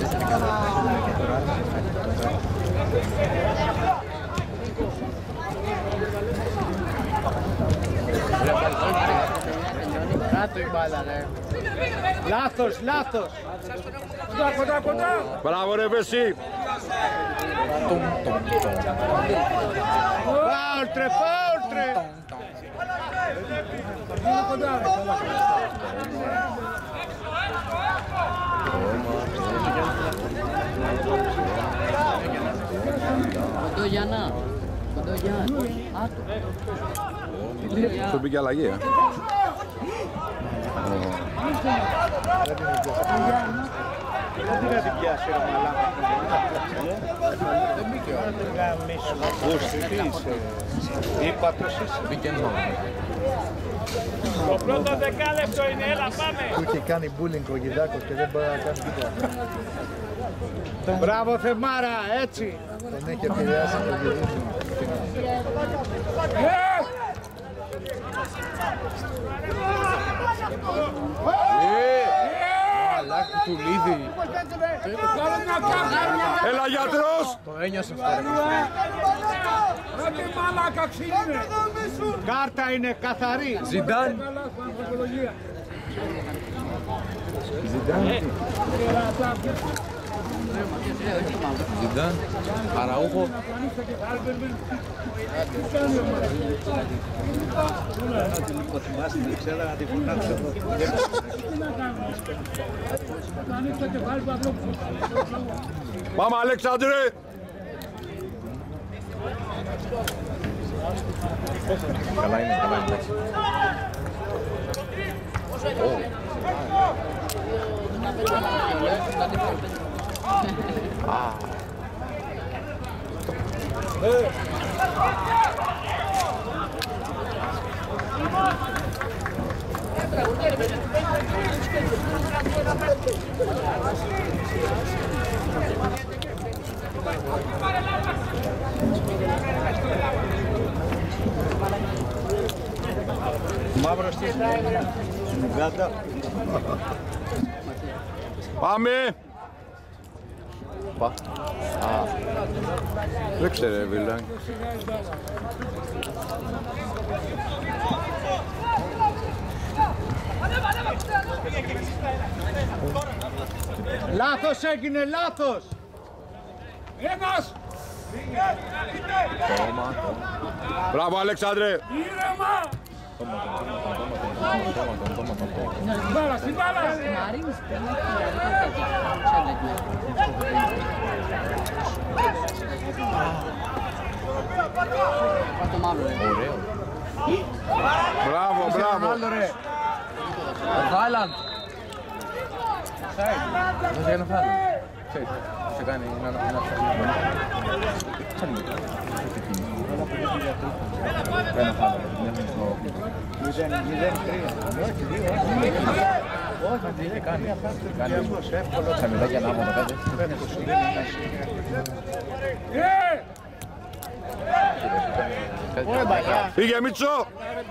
Κάτω η μπάλα ρε! Λάθος, λάθος! Κοντά, κοντά, κοντά! Μπράβο ρε Βεσί! Φάουλτρε, φάουλτρε! Κοντό Γιάννα. Κοντό Γιάννα. Άτο. Αυτό μπήκε αλλαγή, ε. Δεν την την πιάσει ρε μαλάκα. Δεν μπήκε ο άλλος. Γαμίσου, Αυγούστη, τι είσαι. Ήπατος είσαι. Μπήκε μόνο. Το πρώτο δεκάλεπτο είναι, έλα πάμε! Του είχε κάνει bullying ο Γιδάκος και δεν μπορεί να κάνει τίποτα. Μπράβο Θεμάρα, έτσι! Τον έχει επηρεάσει το γυρίσμα. Τουλίδη. Έλα γιατρός! Το ένιωσε αυτό. Κάρτα είναι καθαρή. Ζιντάν. Ζιντάν. Αραούχο. Πάμε Αλέξανδρε! Καλά είναι, καλά είναι. Μαύρο στη Ουγγάντα. Πάμε! Πα. Δεν ξέρε, Βιλάνη. Λάθος έγινε, λάθος! Ένας! Μπράβο Αλέξανδρε! Μπάλα, στην μπάλα! Μπράβο, μπράβο! Χάλαντ. Δεν θα κάνω Χάλαντ. Ξέρεις, σε κάνει να να όχι, δεν είχε κάνει. Κάνει χαμηλάκια να μόνο κάτι. Πήγε Μίτσο!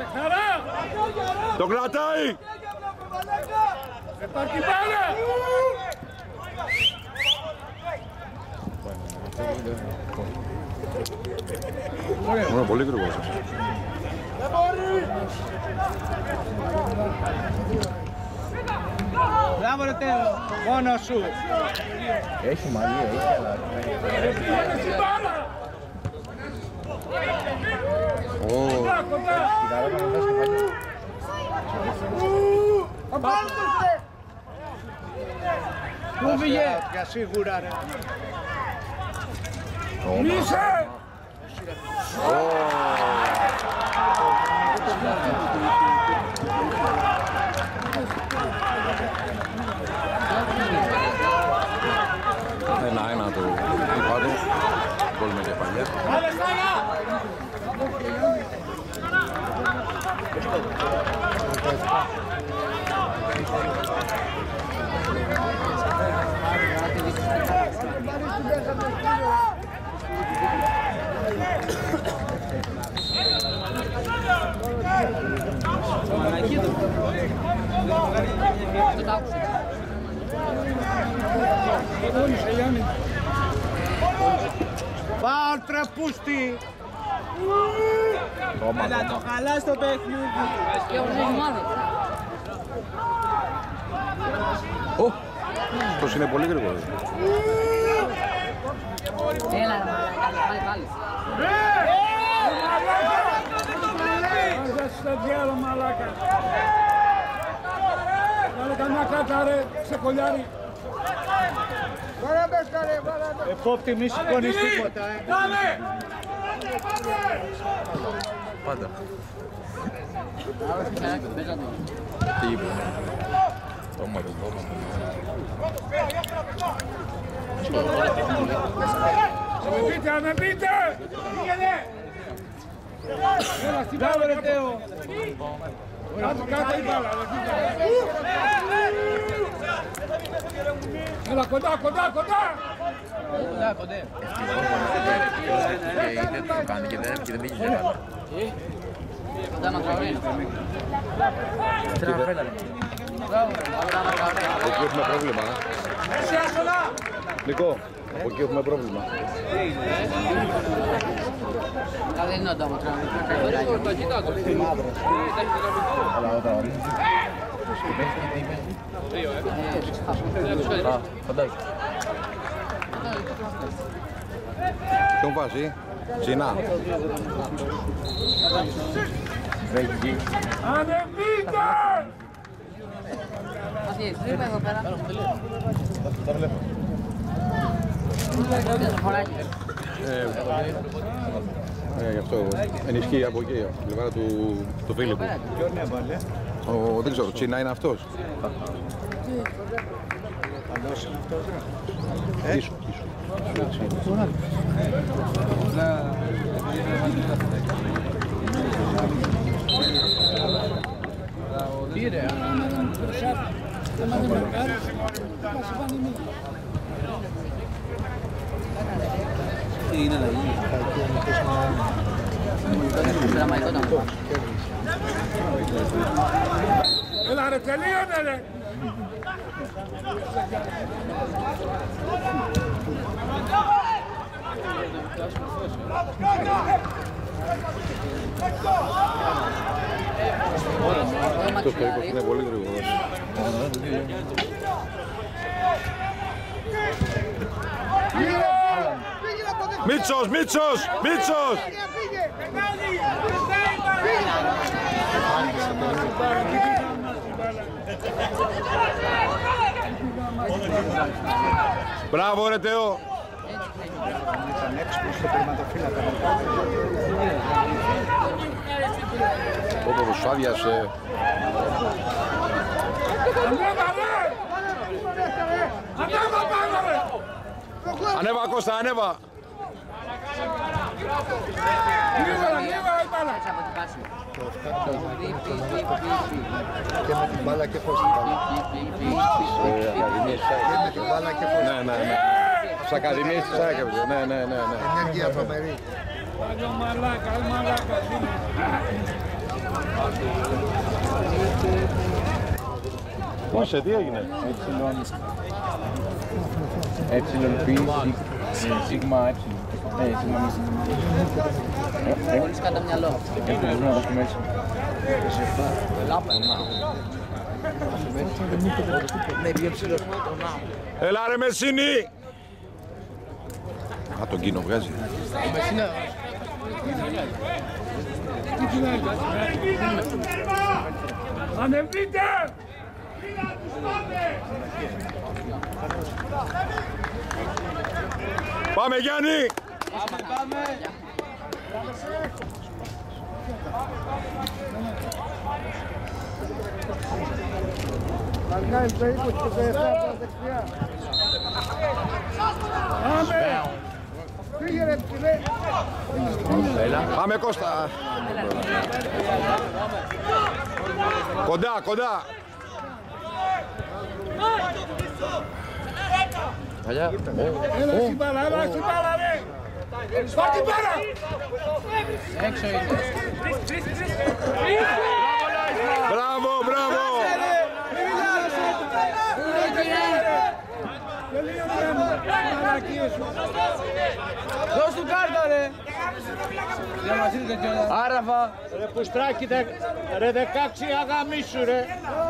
Το κρατάει! Υπάρχει μπάλα! Ωραία, πολύ γρήγορος. Δεν μπορεί! Μπράβο ρε Τέο, μόνο σου. Έχει μαλλί, έχει αλλά... Ω, η καρότα μου δώσει κεφάλι. Πού βγήκε? Για σίγουρα ρε. Μίσε! Ένα-ένα το υπάτο. Γκολ με κεφαλιά. Φάουλ τρεπούστη. Έλα το χαλά στο παιχνίδι. Και όλες οι ομάδες. Αυτός είναι πολύ γρήγορος. Έλα ρε μαλάκα, πάλι πάλι. Βάζα στο διάλο μαλάκα. Βάλε καμιά κάρτα ρε, ξεκολλιάρι. Επόπτη μη σηκώνεις τίποτα ε. Πάντα. Τι είπε. Τόμα το τόμα. Με πείτε, με πείτε! Πήγαινε! Έλα στην μπάλα ρε Τέο! Κάτω, κάτω η μπάλα ρε. Έλα κοντά, κοντά, κοντά! Κοντά, κοντά. Και δεν το κάνει και δεν πήγε για μπάλα. Κοντά να τραβεί. Τραβέλα. Από εκεί έχουμε πρόβλημα. Νικό, από εκεί έχουμε πρόβλημα. Δεν είναι αντάμετρα. Ποιον βάζει, Τσινά. Ανεβείτε! Αυτή, τρίπα εδώ πέρα. Τα βλέπω. Ε, γι' αυτό ενισχύει από εκεί, από την πλευρά του, του Φίλιππου. Ποιον έβαλε? Ο, δεν ξέρω, Τσινά είναι αυτός. Παλιός είναι αυτός, Ε? Ίσο, ίσο. Τι είναι αλλαγή. Έλα ρε, τελείωνε ρε. Αυτό το είκοσι είναι πολύ γρήγορο. Μίτσος, Μίτσος, Μίτσος! Μπράβο ρε Θεό! Ήταν έξυπνος στο τερματοφύλακα. Όπως τους άδειασε. Ανέβα Κώστα, ανέβα! Και με την μπάλα και χωρίς την μπάλα. Και με την μπάλα και χωρίς. Ναι, ναι, ναι. Στις ακαδημίες της Άκεβης, ναι, ναι, ναι. Ενέργεια τρομερή. Μαλάκα, μαλάκα. Πόσε, τι έγινε? Epsilon P, Sigma Epsilon. Ε, Sigma Μη. Χωρίς κατά μυαλό. Έχουμε να το πούμε έτσι. Έλα ρε Μεσίνη! Α, τον Κίνο βγάζει. Ανεβείτε! Πάμε Γιάννη! Πάμε, πάμε. Αργάει το είκοσι και το επτά από τα δεξιά. Πάμε! Φύγε ρε ψηλέ. Πάμε Κώστα! Κοντά, κοντά! Έλα στην μπάλα, έλα στην μπάλα ρε! Πάρ' την μπάλα! Έξω είναι. Μπράβο, μπράβο! Δώσ' του κάρτα ρε. Άραφα. Ρε Πουστράκη, ρε δεκάξι αγαμίσου ρε.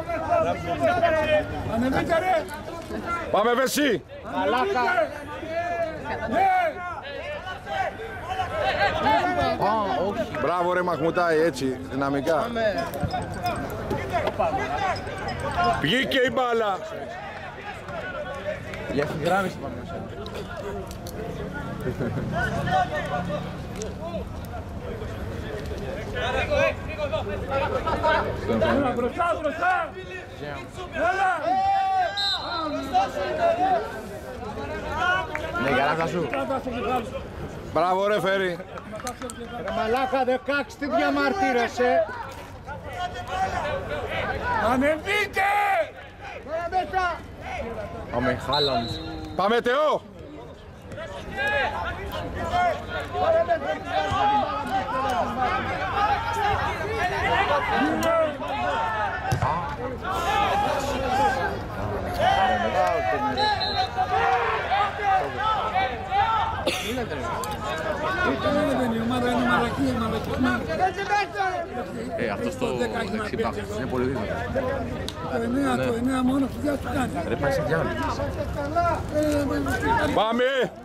Ανεβείτε ρε! Πάμε Βεσί! Μαλάκα. Μπράβο ρε Μαχμουτάι, έτσι, δυναμικά. Βγήκε η μπάλα! Για ευθυγράμμιση πάμε. Έλα μπροστά, μπροστά! Έλα! Ναι, γαράφα σου. Μπράβο ρε Φέρι! Ρε μαλάκα δεκάξι, τι διαμαρτύρεσαι. Ανεβείτε! Πάμε Χάλαντ. Πάμε Θεό! Ε, αυτός το δεξί μπακ είναι πολύ δύσκολο. Το εννέα μόνο που δεν του κάνει. Ρε πάει σε διάλογο. Πάμε!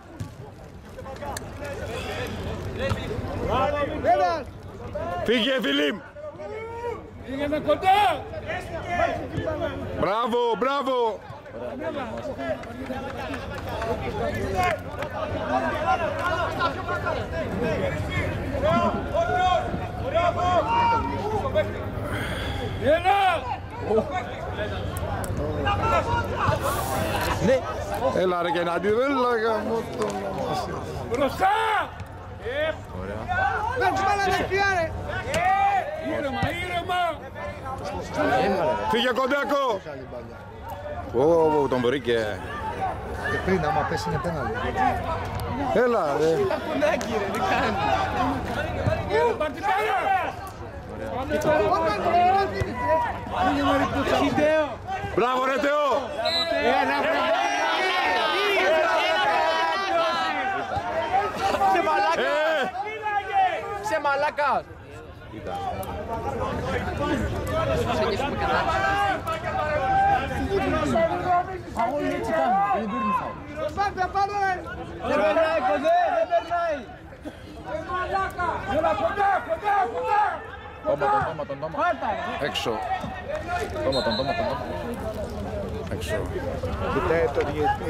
Φύγε Φιλίμ! Πήγαινε κοντά! Μπράβο, μπράβο! Έλα! Ναι! Έλα ρε και να αντιδέλα γαμώ το... Μπροστά! Δεν τσιμάλα δεξιά ρε! Ήρεμα, ήρεμα! Φύγε κοντάκο! Ω, τον μπορεί και... Και πριν άμα πέσει είναι πέναλτι. Έλα ρε! Τα κουνάκι ρε, τι κάνει. Μπράβο ρε Θεό! Είσαι μαλάκας! Σε νιώσουμε καλά. Όλοι έτσι κάνουν, δεν παίρνουν φάουλ. Δεν περνάει κοντέ, δεν περνάει. Έλα κοντά, κοντά, κοντά! Τόμα, τον τόμα, τον τόμα. Έξω. Τόμα, τον τόμα, τον τόμα. Έξω. Κοιτάει το διετή.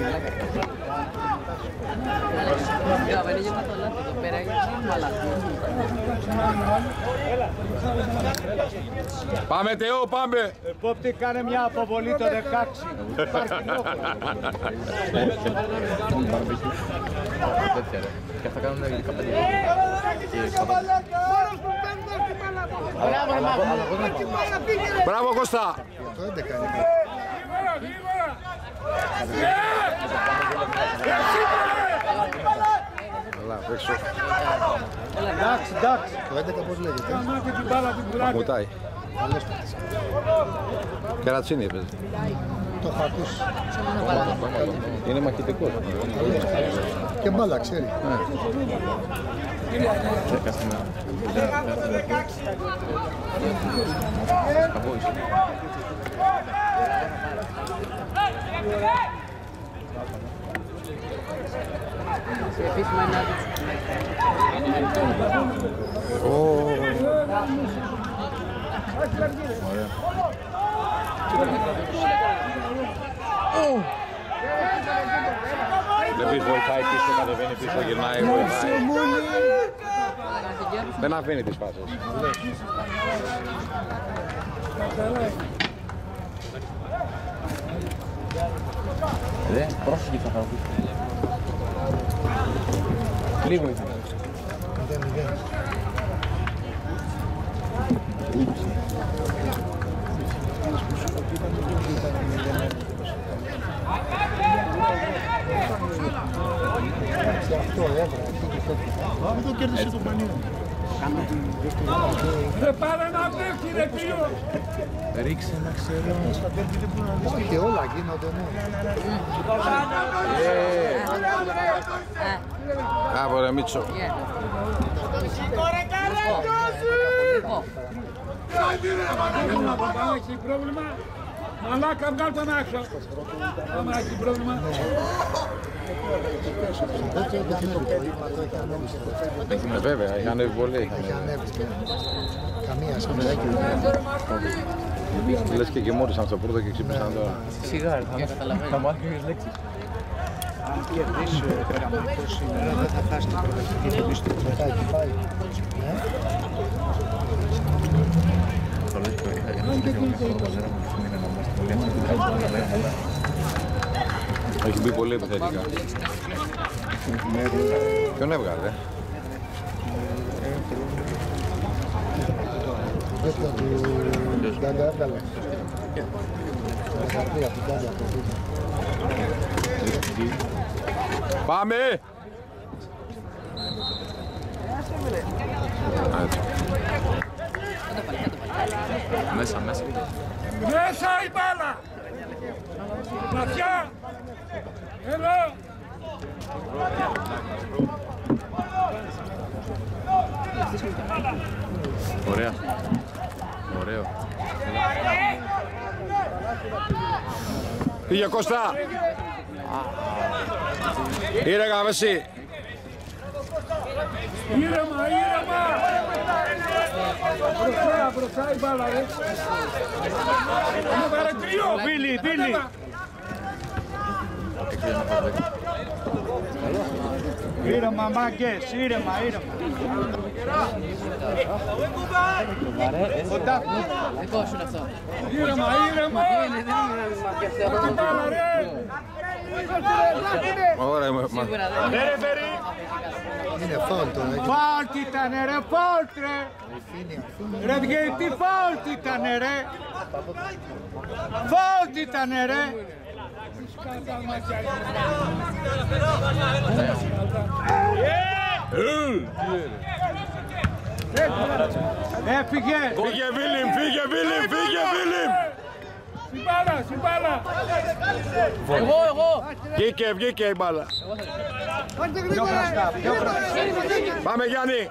Ya, ven, yo mato lápiz, pero hay un malaco. Πάμε Θεό, πάμε! Επόπτη κάνε μια αποβολή το δεκαέξι. Τέτοια ρε. Και αυτά κάνουν ειδικά πέντε. Μπράβο Κώστα! Το έντεκα είναι. Έλα, έξω. Εντάξει, εντάξει. Το έντεκα πώς λέγεται. Μαχμουτάει. Κερατσίνη έπαιζε. Το έχω ακούσει. Είναι μαχητικός. Και μπάλα ξέρει. Επίσημα είναι άδειες. Βλέπεις βοηθάει πίσω, κατεβαίνει πίσω, γυρνάει, βοηθάει. Δεν αφήνει τις φάσεις. Ρε, πρόσεχε θα χαροποιήσει. Λίγο ήθελα. Μηδέν, μηδέn. Σε αυτό έβρα, εκεί και φέτος. Μην το κέρδισε το πανίο. Ρε πάρε να δέχει ρε κύριο! Ρίξε να ξέρω. Και όλα γίνονται μόνο. Άπω ρε Μίτσο. Αν έχει πρόβλημα, μαλάκα βγάλ' τον άξο. Αν έχει πρόβλημα. Ε, βέβαια, είχαν ανέβει πολύ. Έχει ανέβει. Καμία σχολιάκι. Λες και κοιμόντουσαν στο πρώτο και ξύπνησαν τώρα. Σιγά, θα μάθει κάποιες λέξεις. Αν κερδίσει ο Περαμαϊκός σήμερα δεν θα φτάσει την πρωταθλητική θέση του. Μετά εκεί πάει. Έχει μπει πολύ επιθετικά. Ποιον έβγαλε? Δέκα του Γκάγκα έβγαλε. Δεκατρία του Γκάγκα από πίσω. Πάμε! Μέσα, μέσα. Μέσα η μπάλα! Βαθιά! Έλα! Ωραία. Ωραίο. Πήγε Κώστα. Ήρεγα Μέση. Ήρεμα, ήρεμα. Μπροστά, μπροστά η μπάλα, ρε. Πάμε πάρε τρίο. Βίλι, Βίλι. Ήρεμα, μάγκες, ήρεμα, ήρεμα. Δικό σου είναι αυτό. Ήρεμα, ήρεμα. Την μπάλα, ρε. Ωραία, Ρε, Φερί. Είναι φάουλ τώρα. Φάουλτ ήτανε ρε, φάουλτ ρε. Ρε διαιτητή, φάουλτ ήτανε ρε. Φάουλτ ήτανε ρε. Έφυγε. Φύγε Βίλιμ, φύγε Βίλιμ, φύγε Βίλιμ. Στην μπάλα, στην μπάλα. Εγώ, εγώ. Βγήκε, βγήκε η μπάλα. Πάμε Γιάννη.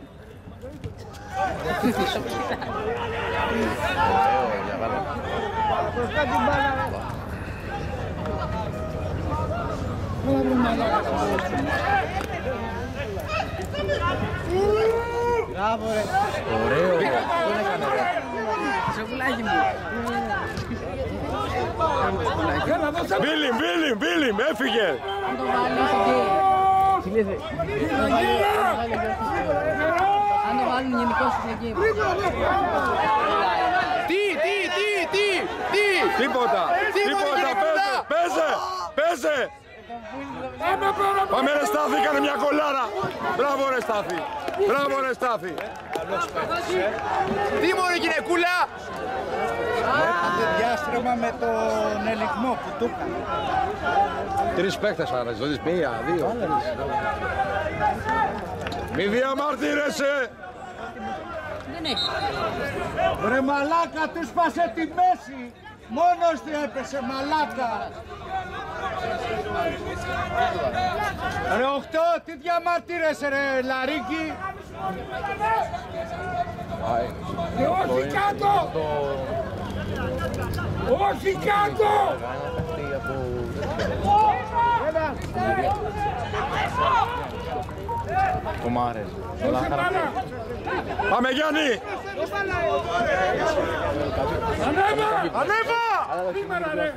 Μπράβο ρε. Ωραίο. Σοκουλάκι μου. Βίλιμ, Βίλιμ, Βίλιμ, έφυγε. Αν το βάλεις εκεί. Αν το βάλουν γενικώς εκεί. Τι, τι, τι, τι, τι. Τίποτα, τίποτα, παίζε, παίζε, παίζε. Πάμε ρε Στάθη, κάνε μια κολάρα. Μπράβο ρε Στάθη, μπράβο ρε Στάθη. Τι μωρέ γυναικούλα. Έχετε διάστρεμα με τον ελιγμό που του έκανε. Τρεις παίκτες άρα, ζωής, μία, δύο. Μη διαμαρτύρεσαι. Δεν έχει. Ρε μαλάκα, του σπάσε τη μέση. Μόνος του έπεσε, μαλάκα. Ρε οχτώ, τι διαμαρτύρεσαι ρε Λαρίκη. Και όχι κάτω. Όχι κάτω. Κομμάρες. Πάμε Γιάννη. Ανέβα, ανέβα. Σήμερα ρε.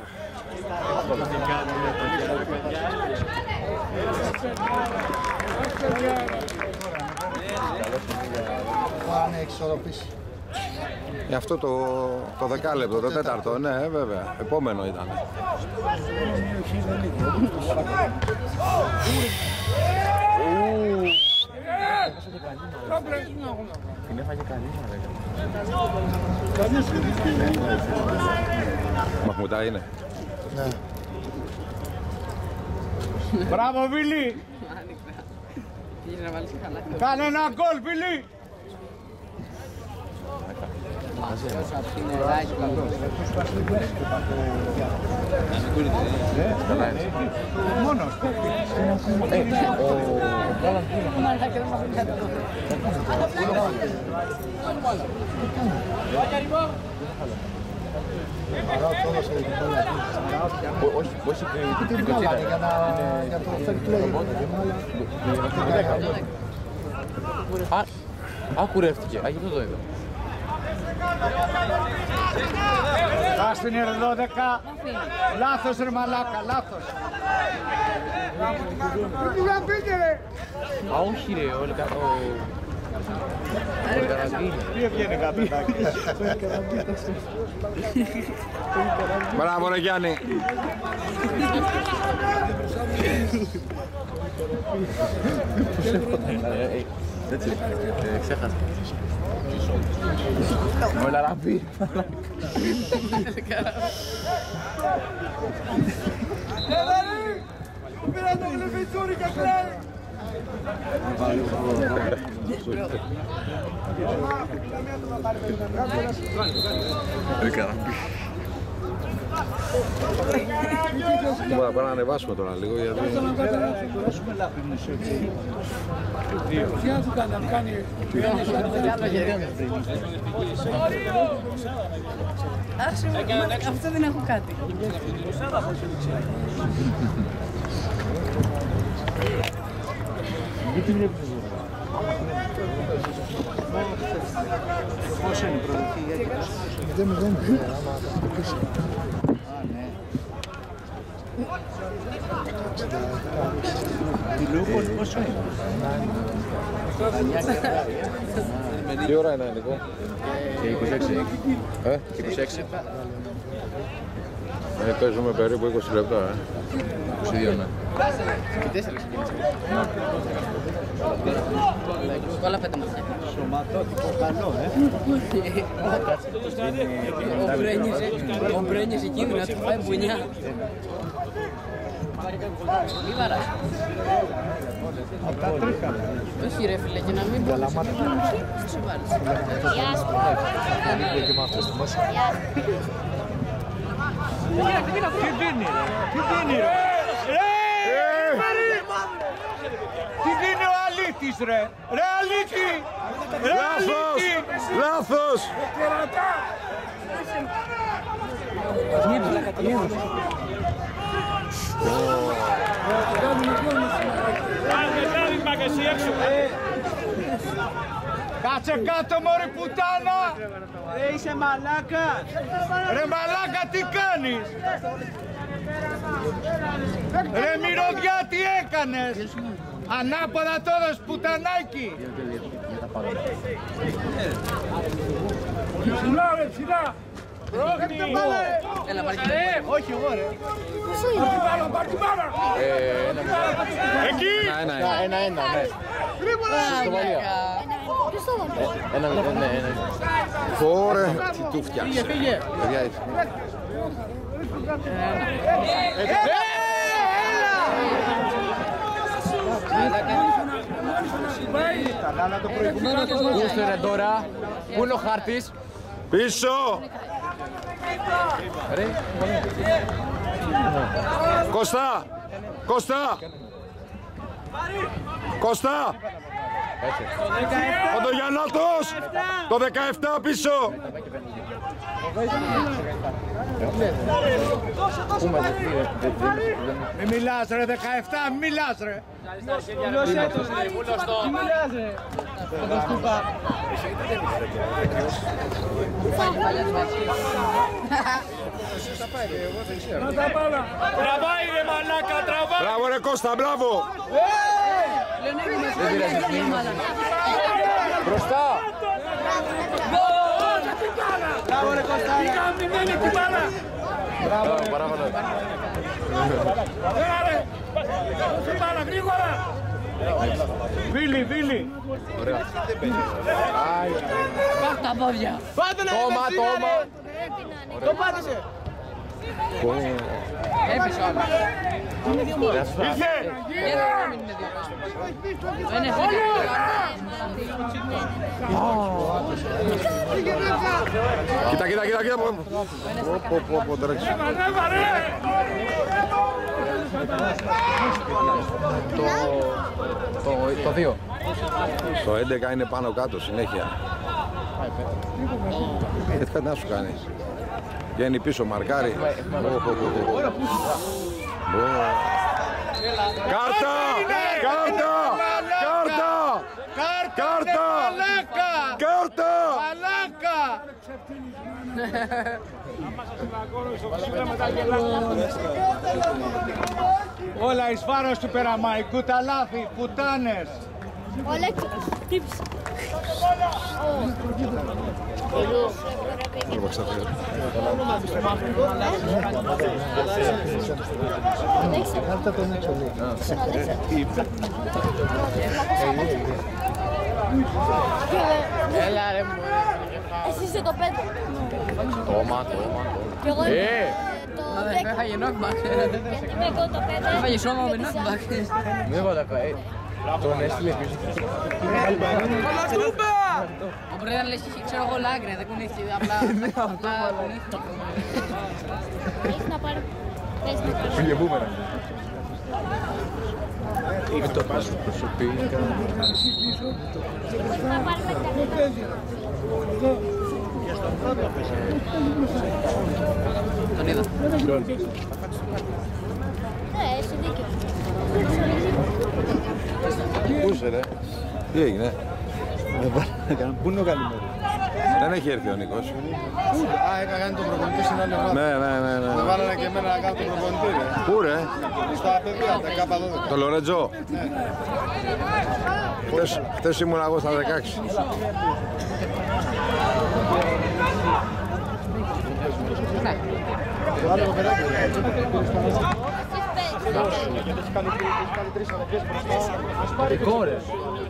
Πάνε εξορροπήσει. Για αυτό το, το δεκάλεπτο, το τέταρτο, ναι βέβαια, επόμενο ήταν. Την έφαγε κανείς, Μαχμουτά είναι. Ναι. Μπράβο Βίλι. Πήγε να βάλεις καλά. Κάνε ένα γκολ Βίλι. Μόνος. Όχι, Τι βγάλανε για να- για το fair play. Α, κουρεύτηκε. Α, γιατί το είδα. Άστην ρε δώδεκα. Λάθος ρε μαλάκα, λάθος. Τι να πείτε ρε. Α, όχι ρε, όλοι κάτω. Όλοι καραμπίνι. Τι έβγαινε καπετάκι. Μπράβο ρε Γιάννη. Έτσι, ξέχασα. Ο Λαραμπή. Πήρα το γλυφιτσούρι και κλαίει. Ο Καραμπή. Μπορούμε να πάμε να ανεβάσουμε τώρα λίγο γιατί... Τι να του κάνει, να κάνει... Άσε μου, αυτό δεν έχω κάτι. Πόσο είναι η προδοχή για εκείνος? Δεν με δεν είναι, άμα το πείσει. Η Λούπολ πόσο είναι? Τι ώρα είναι, Νικό? είκοσι έξι. Ε? είκοσι έξι. Ε, παίζουμε περίπου είκοσι λεπτά, ε. είκοσι δύο, ναι. Και τέσσερα ξεκίνησε. Όλα πέντε μάτια. Σωματότυπο καλό, ε. Ο Μπρένιες εκείνη να του φάει μπουνιά. Μη βαράς. Απ' τα τρίχα. Όχι ρε φίλε, και να μην μπορείς. Σε βάλεις. Γεια σου. Και με αυτός το μέσα. Τι δίνει ρε, τι δίνει ρε. Τι δίνει ο αλήτης ρε, ρε αλήτη, ρε αλήτη. Λάθος! Κάτσε κάτω μωρή πουτάνα. Ρε είσαι μαλάκα. Ρε μαλάκα τι κάνεις. Ρε μυρωδιά τι έκανες. Ανάποδα το έδωσες πουτανάκι. Ψηλά ρε, ψηλά! Έλα πάρει και Όχι εγώ ρε. Πάρ' την μπάλα, πάρ' την μπάλα! Εκεί. Ένα, ένα, ένα, ναι. Ποιος το δω? Ένα, ναι, ναι. Ωρε, τι του φτιάξε. Παιδιά, έτσι. Πού είστε ρε τώρα, πού είναι ο χάρτης? Πίσω! Κώστα! Κώστα! Κώστα! Ο Γιαννάτος! Το δεκαεπτά πίσω! Μη μιλάς ρε δεκαεπτά, μη μιλάς ρε. Τι μιλάς ρε. Τραβάει ρε μαλάκα, τραβάει. Μπράβο ρε Κώστα, μπράβο! Μπροστά! Μπράβο ρε Κώστα. Τι καμπημένη την μπάλα! Μπράβο, παράβαλο. Έλα ρε! Δώσε μπάλα, γρήγορα! Βίλι, Βίλι. Πάρ' τα πόδια. Τόμα, τόμα. Το πάτησε. Έπεισε ο άλλος. Είναι δύο μόνοι. Ήρθε. Γιατί να μην είναι δύο μόνοι. Το είναι φίλοι. Κοίτα, κοίτα, κοίτα, κοίτα. Πω, πω, πω, τρέξει. Ανέβα ρε! Το δύο. Το έντεκα είναι πάνω κάτω συνέχεια. Έτσι κάτι να σου κάνει. Βγαίνει πίσω, μαρκάρι. Κάρτα! Κάρτα! Κάρτα! Κάρτα. Κάρτα! Μαλάκα. Όλα εις βάρος του Περαμαϊκού, τα λάθη, πουτάνες. Ο Αλέξης, χτύπησε. Κάρτα το είναι εξολή. Έλα ρε μου. Εσύ είσαι το πέντε. Τόμα, τόμα. Και εγώ είμαι Ε! το Δεν δέκα. έφαγε knockback. Γιατί είμαι εγώ το πέντε. Έφαγε σώμα με και εσύ knockback. Μην βάλα καεί. Τον έστειλε πίσω. Ο Μπρέδαν λες και ξέρω εγώ λάγκρε, δεν κουνήθηκε, απλά κουνήθηκε. Έχεις να πάρει. Πες να πάρει. Πήγε μπούμερα. Είναι το πάσο προσωπικά. Να πάρει μετά. Τον είδα. Ναι, έχει δίκιο. Πού είσαι ρε? Τι έγινε? Πού είναι ο καλημέρα? Δεν έχει έρθει ο Νίκος. Α, έκανα κάνει τον προπονητή στην άλλη ομάδα. Ναι, ναι, ναι, ναι. Με βάλανε και εμένα να κάνω τον προπονητή, ρε. Πού ρε? Στα παιδιά, τα κάπα δώδεκα. Το Λορέτζο. Χτες, χτες ήμουν εγώ στα δεκαέξι. Το άλλο το παιδάκι, ρε. Δικό ρε.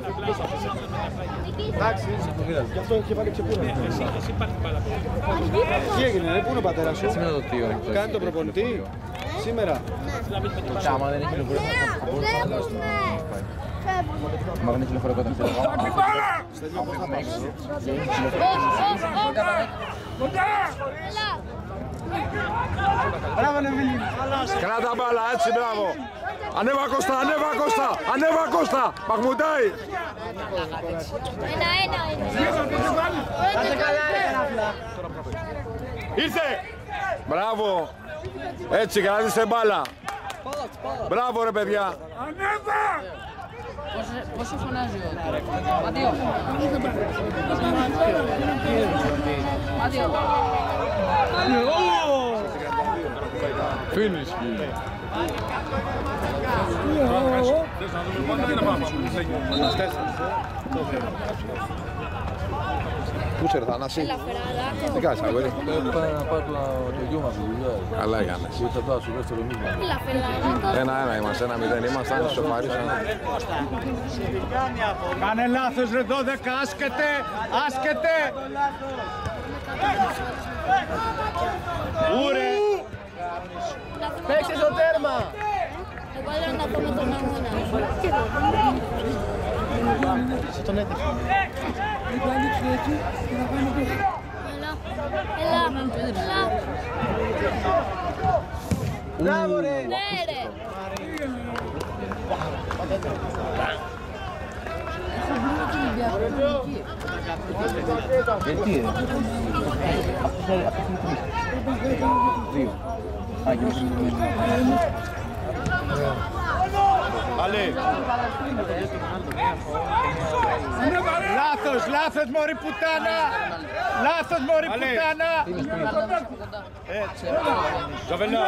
Εντάξει, γι' αυτό είχε βάλει ξεπούρα. Τι έγινε, ρε, πού είναι ο πατέρας σου? Σήμερα το τίο. Κάνει τον προπονητή σήμερα. Άμα δεν έχει λεωφορείο θα μπορούσε να το δώσει. Μα δεν έχει λεωφορείο όταν θέλω. Μπράβο, Νεβίλη. Κράτα μπάλα, έτσι, μπράβο. Ανέβα Κώστα, ανέβα Κώστα, ανέβα Κώστα. Παγμουτάει. Ένα, ένα, ένα. Ήρθε. Μπράβο. Έτσι, κράτησε μπάλα. Μπράβο ρε παιδιά. Πόσο φωνάζει ο Μάτιο? Μάτιο. Finish. Πού σε Θανάση? Τι κάνεις αγόρι? Πάω να πάρω το γιο μας στη δουλειά. Καλά έκανες. Ήρθα τώρα στο δεύτερο μήνυμα. Ένα-ένα είμαστε, ένα-μηδέν ήμασταν, σοφαρίσαν. Κάνε λάθος ρε δώδεκα, άσκετε, άσκετε. Ούρε. Παίξε στο τέρμα! Εγώ έλεγα να πούμε τον αγώνα. Σε τον έτυχε. Έλα, έλα, έλα. Μπράβο ρε. Ναι ρε. Γιατί ρε? Δύο. Α, και Allez. Λάθος, λάθος μωρή πουτάνα. Λάθος μωρή πουτάνα. Έτσι. Ζαβελά.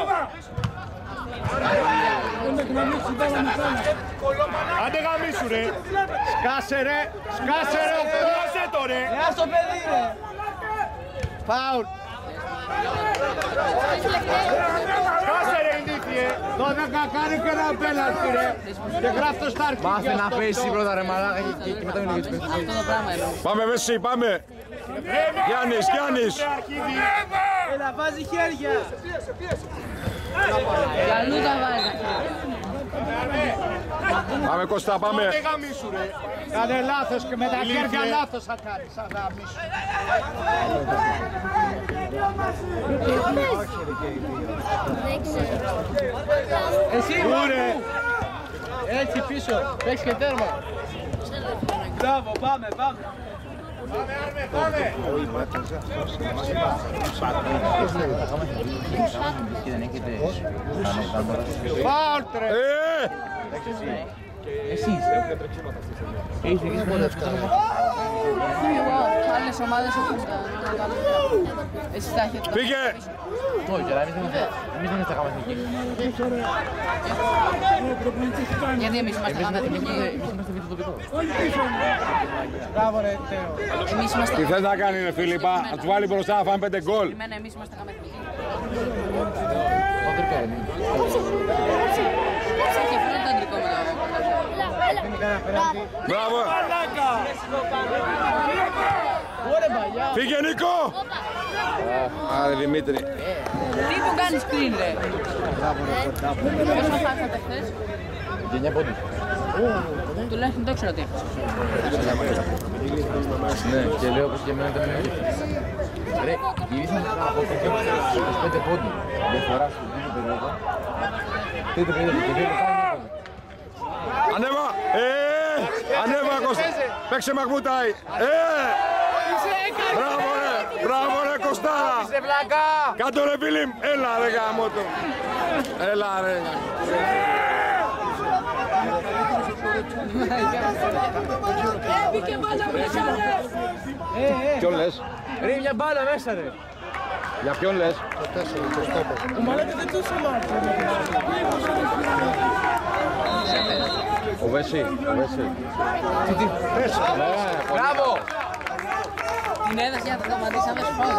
Άντε γαμίσου ρε. Σκάσε ρε. Σκάσε ρε. Σκάσε το ρε. Γεια στο παιδί ρε. Φάουλ. Σκάσε ρε ηλίθιε. δώδεκα κάνει και ένα πέναλτι ρε. Και γράφει το στα αρχίδια. μάθε να πέσει πρώτα ρε μαλάκα και μετά είναι και τις Αυτό το πράγμα εννοώ. Πάμε Μέση, πάμε. Γιάννης, Γιάννης. Έλα, βάζει χέρια. Καλού τα βάζει. Πάμε Κώστα, πάμε. Κάνε λάθος και με τα χέρια λάθος θα κάνεις. Θα γαμίσου. Δεν ξέρω. Εσύ Ούρε. έτσι πίσω, παίξεις και τέρμα. Μπράβο, πάμε, πάμε. και δεν έχετε Φάουλ τρε. Ε! εσείς έχεις νικήσει πότε αυτό? Άλλες ομάδες έχουν τα καλύτερα. Εσείς τα έχετε. Πήγε! Όχι, αλλά εμείς δεν είμαστε γάμα εθνική. Γιατί εμείς είμαστε γάμα εθνική. Εμείς είμαστε β' τοπικό. Μπράβο ρε Τέο. Εμείς είμαστε Τι θες να κάνει ρε Φίλιππα, να τους βάλει μπροστά να φάμε πέντε γκολ. Εμένα εμείς είμαστε γάμα εθνική. Πότε κάνει. Και αυτό το αντρικό με το. Μπράβο! Φύγε Νίκο! Άρε Δημήτρη. Τι που κάνεις screen ρε. Πόσο χάσατε χθες? εννιά πόντους. Του τουλάχιστον το ήξερα ότι έχασες. Ναι, και λέω πως και εμένα δεν με έχεις. Ρε, γυρίσαμε από το και είκοσι πέντε πόντου. Δεν φοράς το τρίτο περίοδο. Τρίτο περίοδο και τρίτο πάλι. Ανέβα! Ε! Ανέβα Κώστα! Παίξε Μαχμούταη! Ε! Μπράβο ρε! Μπράβο ρε Κωστάρα! Κάτω ρε Φίλιμ! Έλα ρε γαμώτο! Έλα ρε! Έπηκε μπάλα μέσα ρε! Ποιον λες? Ρε μια μπάλα μέσα ρε! Για ποιον λες? Ο Μαλάκας δεν τους αμάρτησε. Ο Βέση, ο Βέση. Μπράβο! Την έδωσε για να τα σταματήσει αμέσως φάουλ.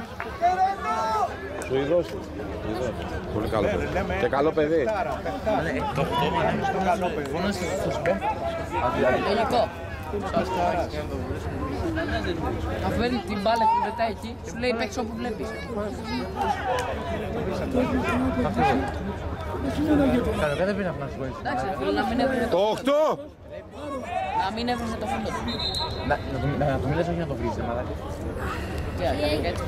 Σουηδός. Πολύ καλό παιδί. Και καλό παιδί. Το πτώμα είναι στο καλό παιδί. Φώνασε στους παίκτες. Τελικό. Αφού παίρνει την μπάλα και την πετάει εκεί, σου λέει παίξε όπου βλέπεις. Κανονικά δεν πήρε να φωνάσει γονείς. Εντάξει, φίλε, να μην έβρινε Το οκτώ! να μην έβρινε το φίλο του. Να του μιλάς όχι να το βρεις, δε μαλάκα. Τι έγινε, έτσι.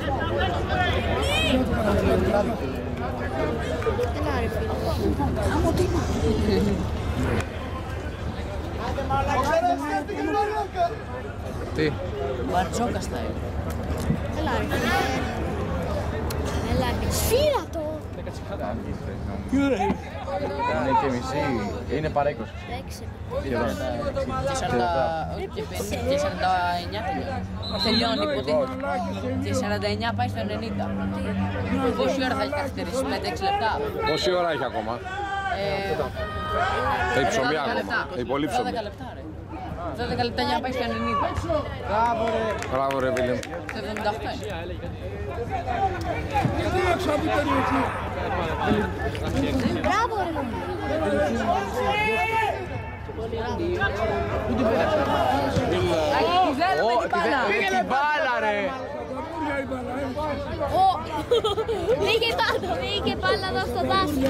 Έλα ρε φίλε. Άμμο τι είναι. Τι? Μπαρτζόκα style. Έλα ρε φίλε. Έλα ρε. Σφύρα το. Είναι και μισή, είναι παρά είκοσι. Έξι. Και σαράντα εννιά τελειώνει που και σαράντα εννιά πάει στο ενενήντα. Πόση ώρα θα έχει καθυστερήσει, πέντε έξι λεπτά. Πόση ώρα έχει ακόμα? Ε, Έχει ψωμί δώδεκα ακόμα. λεπτά. Έχει πολύ ψωμί. δώδεκα λεπτά ρε. δώδεκα λεπτά για να πάει στο ενενήντα. Μπράβο ρε Βίλιμ. Το εβδομήντα οκτώ είναι. Μπράβο ρε. Ω, Την μπάλα ρε! Ω, πήγε πάνω, πήγε πάνω εδώ στο δάσο.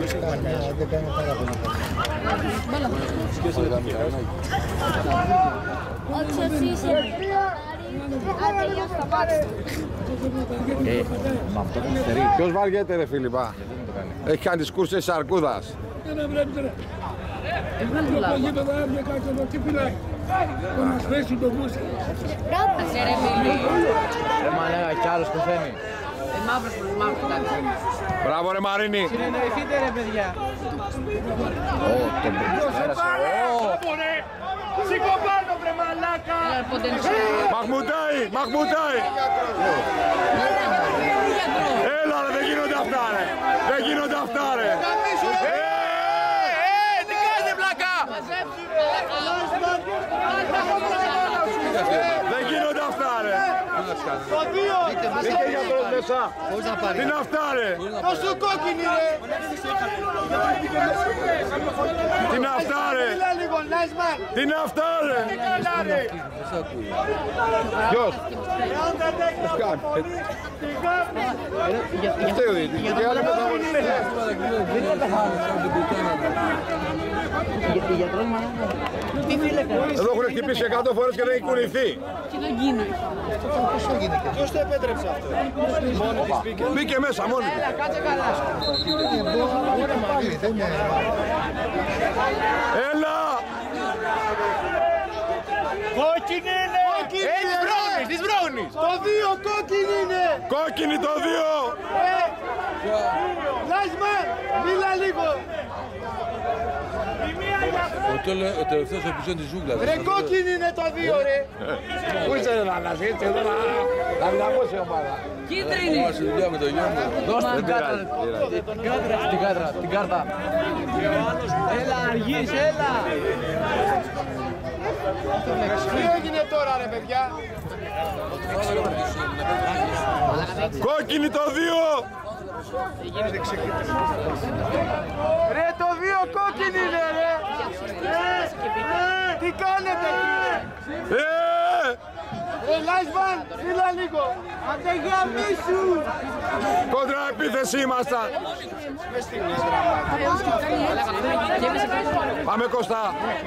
Όχι εσύ είσαι. Άντε γεια στο μάτι. Ε, με αυτό που στερεί. Ποιος βαριέται ρε Φίλιππα? Έχει κάνει τις κούρσες της Αρκούδας. Ρε μαλάκα, κι άλλος πεθαίνει. Μαύρος προς μαύρος κοιτάξτε. Μπράβο ρε Μαρίνη. Συνεννοηθείτε ρε παιδιά. Ω, τον πέρασε. Σήκω πάνω βρε μαλάκα! Έλα πότε είναι σε... Μαχμούταη, Μαχμούταη. Έλα ρε, δεν γίνονται αυτά ρε. Δεν γίνονται αυτά ρε. Ε, τι κάνετε πλάκα! Δεν γίνονται αυτά ρε. Το δύο! Μπήκε γιατρός μέσα. Τι είναι αυτά ρε. Τόσο κόκκινη ρε! Τι είναι αυτά ρε. Έλα λίγο, Λάσμαν! Τι είναι αυτά ρε. Καλά ρε! Ποιος. Ποιος κάνει. Φταίει ο διαιτητής. Και άλλοι πεθαμένοι. Εδώ έχουν χτυπήσει εκατό φορές και δεν έχει κουνηθεί. Τι δεν γίνεται. Ποιος το επέτρεψε αυτό? Μόνη της μπήκε. Μπήκε μέσα μόνη του. Κάτσε καλά. Έλα. Κόκκινη είναι! Ε, της Μπράουνης, της Μπράουνης. Το δύο κόκκινη είναι! Κόκκινη το δύο. Λάσμαν, μίλα λίγο! Ο τελευταίος επιζών της ζούγκλας. Ρε κόκκινη είναι το δύο ρε! Πού είσαι ρε Θανάση, έτσι εδώ να δυναμώσει η ομάδα. Κίτρινη. Πάω στη δουλειά με το γιο μου. Δώστε την κάρτα. Την κάρτα, την κάρτα. Έλα, αργείς, έλα. Τι έγινε τώρα ρε παιδιά? Κόκκινη το δύο. Ρε το δύο κόκκινη είναι ρε! Τι κάνετε εκεί? Ε! Λάισμαν, φίλα λίγο. Άντε γαμίσου. Κόντρα επίθεση ήμασταν. Πάμε Κώστα.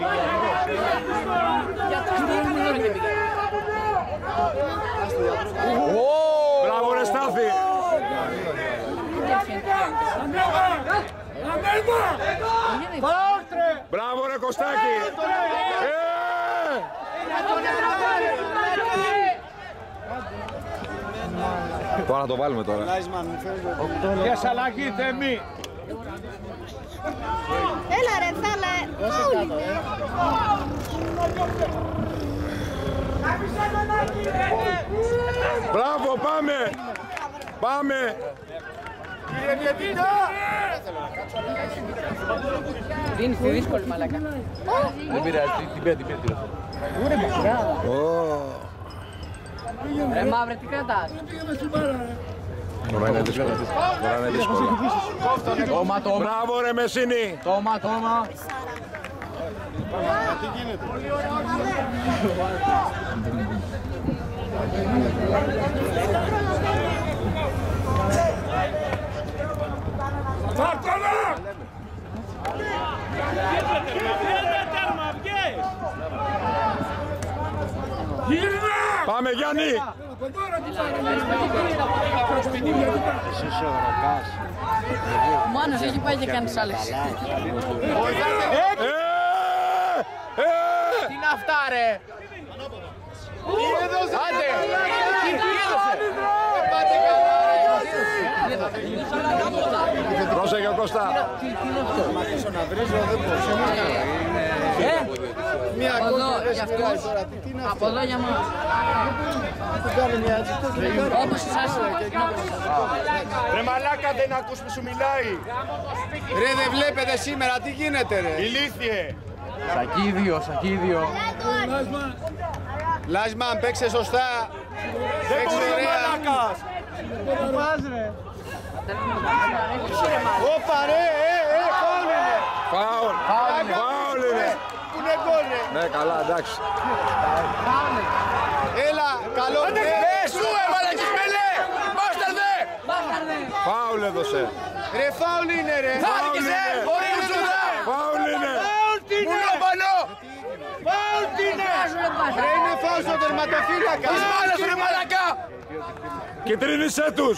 Μπράβο ρε Στάθη. Μπράβο ρε Κωστάκη. Τώρα το βάλουμε τώρα. Για σαλαγή Θεμή. Έλα ρε φάλε. Μπράβο, πάμε. Πάμε. Κύριε Διευθυντά. Είναι στη δύσκολη μαλάκα. Δεν πειράζει, την πήρε, την πήρε τηλέφωνο. Ούρε μακριά. Ρε μαύρε, τι κρατάς. Τώρα είναι δύσκολο. Τώρα είναι δύσκολο. Τόμα, τόμα. Μπράβο ρε Μεσίνη. Τόμα, τόμα. Τι γίνεται. Φάρτολα! Πάμε Γιάννη. Μόνος έχει πάει και κάνεις άλλες. Τι είναι αυτά ρε. Άντε. Πρόσεχε ο Κώστα. Από εδώ για αυτούς, από εδώ για μας. Όπως εσάς. Ρε μαλάκα δεν ακούς που σου μιλάει. Ρε δεν βλέπετε σήμερα τι γίνεται ρε. Ηλίθιε. Σακίδιο, σακίδιο. Λάσμαν παίξε σωστά. Δεν μπορεί ο μαλάκας. Όπα ρε, ε, ε, φάουλ είναι. Φάουλ. Φάουλ είναι. Πού είναι γκολ ρε. Ναι καλά εντάξει. Έλα, καλό ρε. Ε, σου ε, μαλακής πέλε. Μπάσταρδε. Φάουλ έδωσε. Ρε φάουλ είναι ρε. Φάουλ ρε. Ωραία σου δα. Φάουλ είναι. Μουλόμπαλο. Φάουλ τι είναι. Ρε είναι φάουλ στο τερματοφύλακα. Τις μάλες ρε μαλακά. Κιτρίνησέ τους.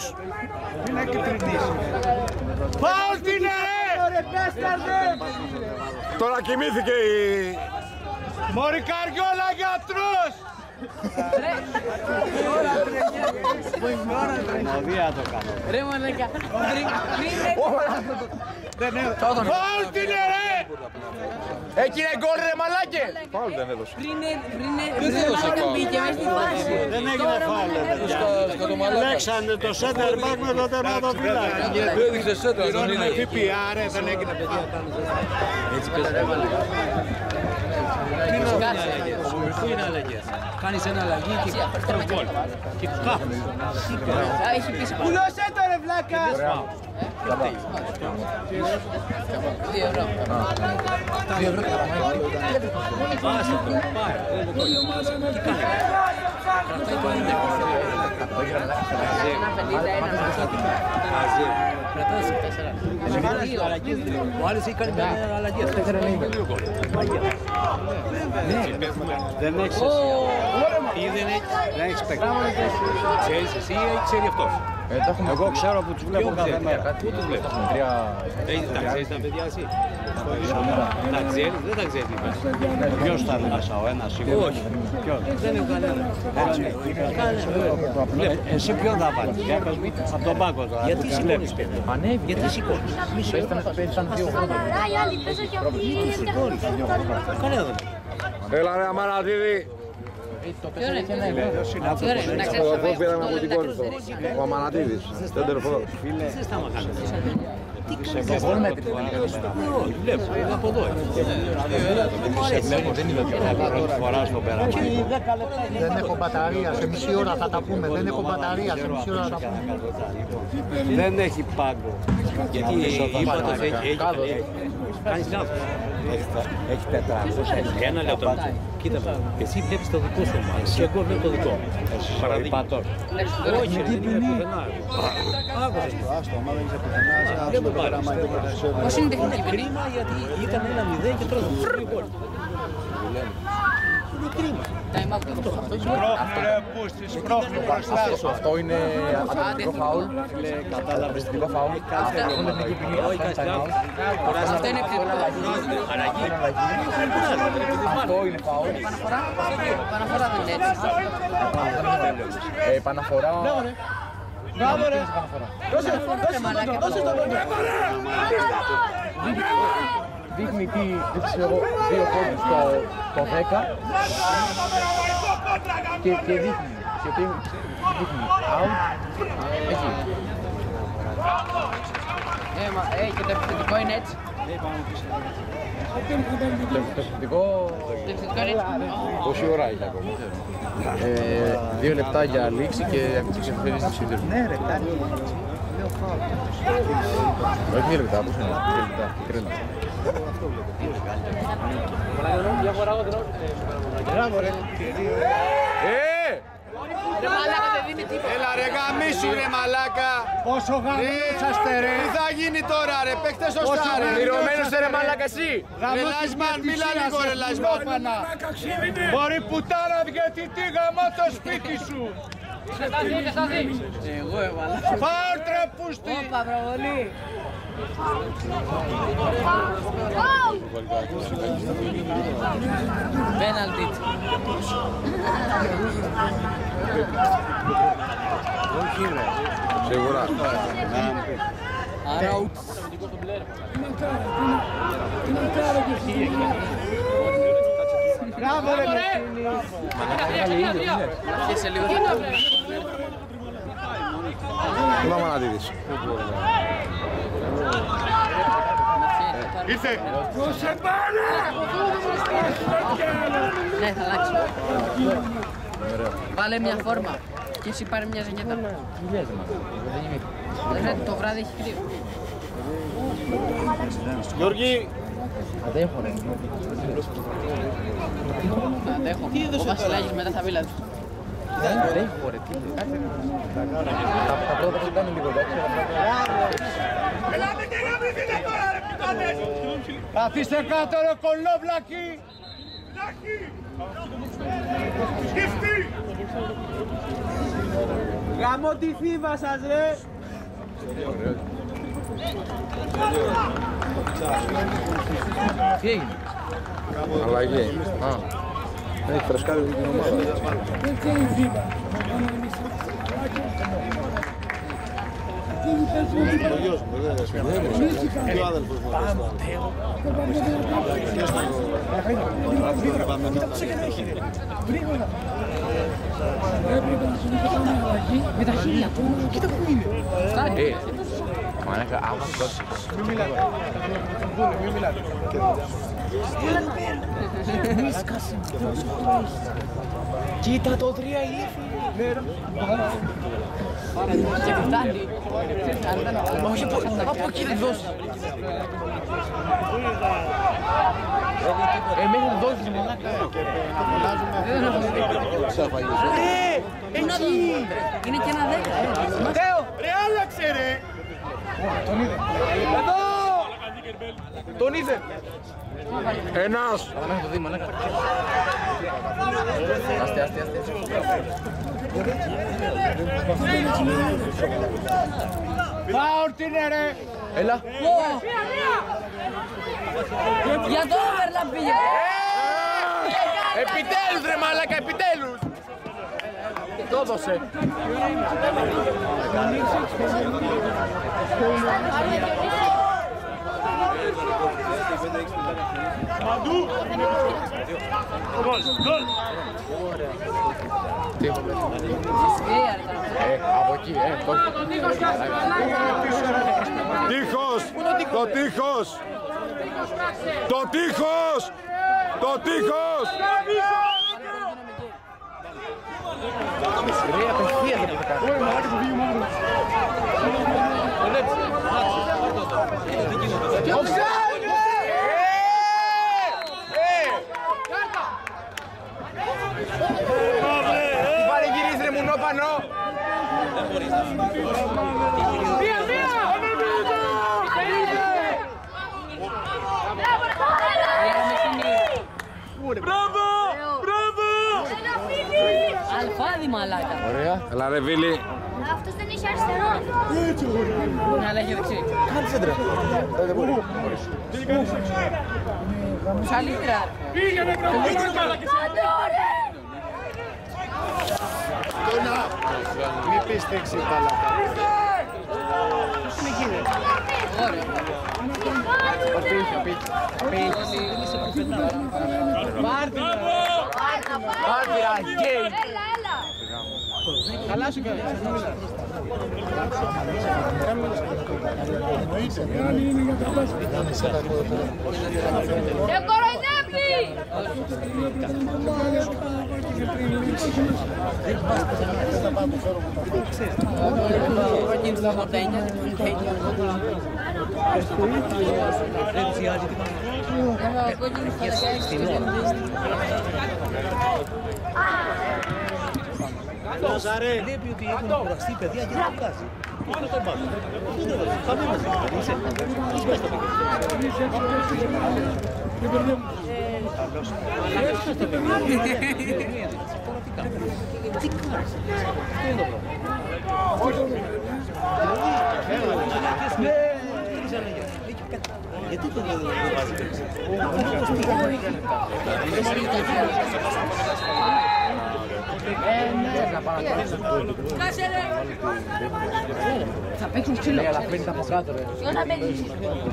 Φάουλ τι είναι ρε. Τώρα κοιμήθηκε η... Μωρικαριόλα γιατρός. Ρε μαλάκα. Φάουλ τι είναι ρε. Έκυνε γκολ ρε μαλάκε. Φάουλ δεν έδωσε. Πριν πριν μπήκε μέσα στη φάση. Δεν έγινε φάουλ. Λέξανε το σέντερ μπακ με το τερματοφύλακα. Δεν έδειξε σέντρα. Πληρώνουμε Φ Π Α ρε, δεν έγινε παιδιά. Έτσι πες ρε μαλακά. Πού είναι αλλαγές. Κάνεις ένα αλλαγή και γκολ. Και κάπου. Έχει πίσω. Πουλώσέ το ρε βλάκα. Δύο ευρώ. Δύο ευρώ. Ο άλλος έχει κάνει μια αλλαγή. Δεν έχεις εσύ. Ή δεν έχεις. Δεν έχεις παίξει. Ξέρεις εσύ ή ξέρει αυτός. Εγώ ξέρω που τους βλέπω κάθε μέρα. Πού τους βλέπεις. Τα ξέρεις τα παιδιά εσύ. Τα ξέρεις, δεν τα ξέρεις. Ποιος θα είναι μέσα, ο ένας ή ο όχι. Ποιος. Δεν είναι κανένα. Εσύ ποιον θα βάλεις. Από τον πάγκο τώρα. Γιατί σηκώνεις παιδί. Ανέβη. Γιατί σηκώνεις. Κανένα δεν. Έλα ρε Αμανατίδη. Ποδοφόρ πήραμε από την κόρη του. Ο Αμανατίδης. Τέντερφορ. Σε βλέπω με την όχι, βλέπω, είναι από εδώ. Σε βλέπω, δεν είναι πρώτη φορά στο πέρα. Δεν έχω μπαταρία, σε μισή ώρα θα τα πούμε. Δεν έχω μπαταρία, σε μισή ώρα θα τα πούμε. Δεν έχει πάγκο. Γιατί είπατε έχει. Κάνεις λάθος. Έχει τετρακόσια. Ένα λεπτό. Κοίτα με. Εσύ βλέπεις το δικό σου ομάδα. Και εγώ βλέπω το δικό μου. Παραδείγμα. Όχι, δεν είναι πουθενά. Άκουσες το. Άστο, άμα δεν είσαι πουθενά, δεν μου πάρεις. Πώς είναι τεχνική ποινή? Κρίμα γιατί ήταν ένα μηδέν και τρώγαμε. Είναι κρίμα. Αυτό είναι αντιπρό φάουλ, κατάλαβριστικό φάουλ. Αυτό είναι τεχνική ποινή. Αυτό είναι αλλαγή. Αυτό είναι φάουλ. Παναφορά δεν είναι έτσι. Επαναφορά. Μπράβο ρε! Δώσε, δώσε το πόδι! Δείχνει τι, δείχνει εγώ, δύο πόντους στο δέκα και, και δείχνει, και δείχνει, out, εκεί. Ε, μα, ε, και το επιθετικό είναι έτσι. Το επιθετικό... Το επιθετικό είναι έτσι. Πόση ώρα έχει ακόμα? Ε, δύο λεπτά για λήξη και εξεφέρεις τη σύνδεση. Ναι ρε, κάνει δύο φάουλ. Όχι δύο λεπτά, πώς είναι, δύο λεπτά, τρία λεπτά. Μπράβο ρε! Ε! Ρε μαλάκα δεν δίνει τίποτα. Έλα ρε γαμίσου ρε μαλάκα! Πόσο γαμίσαστε ρε! Τι θα γίνει τώρα ρε, παίχτε σωστά ρε! Πληρωμένος ρε μαλάκα εσύ! Ρε Λάσμαν, μίλα λίγο ρε Λάσμαν! Μπορεί πουτάνα διαιτητή γαμά το σπίτι σου! Εγώ έβαλα. Πάρτρε πούστη! Όπα προβολή. Πέναλτι. Σίγουρα. Άρα ουτ. Μπράβο ρε! Αρχίσε λίγο. Πού θα να τη δεις? Ήρθε! Δώσε μπάλα! Ναι, θα αλλάξει. Βάλε μια φόρμα και εσύ πάρε μια ζενιέτα. Το βράδυ έχει κρύο. Γιώργη! Αντέχω ρε. Αντέχω. Ο Βασιλάκης μετά θα βίλα του. Δεν αντέχω ρε, τι λέει. Τα πρώτα θα κάνει λίγο εντάξει. Ελάτε και γαμηθείτε τώρα ρε πιτάνες! Καθίστε κάτω ρε κολόβλακι! Λάκη! Σκεφτεί! Γαμώ τη θύβα σας ρε! Τι έγινε? Αλλαγή. Έχει φρεσκάρει την ομάδα. Δεν ξέρει βήμα. Ο γιος μου, δεν είναι και ο άδελφος μου. Με τα χίλια. Κοίτα που είναι. Ε, μαλάκα, άμα σκότσεις. Μην μιλάτε. Μην μιλάτε. Κοίτα το τρία ηλίθι. Και φτάνει. Όχι, από εκεί δεν δώσει. Ε, μέχρι να δώσεις μαλάκα. Ε, ένα είναι και ένα δέκα. Ματέο! Ρε άλλαξε ρε! Τον είδε. Εδώ! Τον είδε. Ένας! Αλλά μέχρι το δει μαλάκα. Άστε, άστε, άστε. Φάουλ τι είναι ρε! Έλα. Για το overlap πήγε. Επιτέλους ρε μαλάκα, επιτέλους! Το έδωσε. Μαντού! Γκολ, γκολ! Τι έχουμε. Ε, από εκεί, ε, το Τείχος! Το τείχος! Το τείχος! Το τείχος! Ρε, απευθείας δεν θα κάνει. Offside! Μπράβο! Μπράβο! Αλφάδι μαλάκα. Ωραία. Έλα ρε Βίλη. Αυτός δεν είχε αριστερό. Ναι, αλλά έχει δεξί. Κάντε σέντρα. Δεν μπορεί. Καλύτερα. Πήγαινε μπράβο! Τόνα, μη πεις τέξη παλάκα. Ωραία. Πάρτιρα, γκέι. Έλα, έλα. Καλά σου κάνει. Δεν κοροϊδεύει! Ζαρέ. Βλέπει ότι έχουν κουραστεί παιδιά και δεν το βγάζει. Είναι το μπάζο. Θα μην μας δει. Είσαι. Είσαι μέσα στο παιδί. Τι κάνεις. Αυτό είναι το πρόβλημα. Γιατί το δεν βάζει πέρυσι. Θα παίξουν ξύλο. Αλλά παίρνει από κάτω ρε. Ποιος θα παίξει.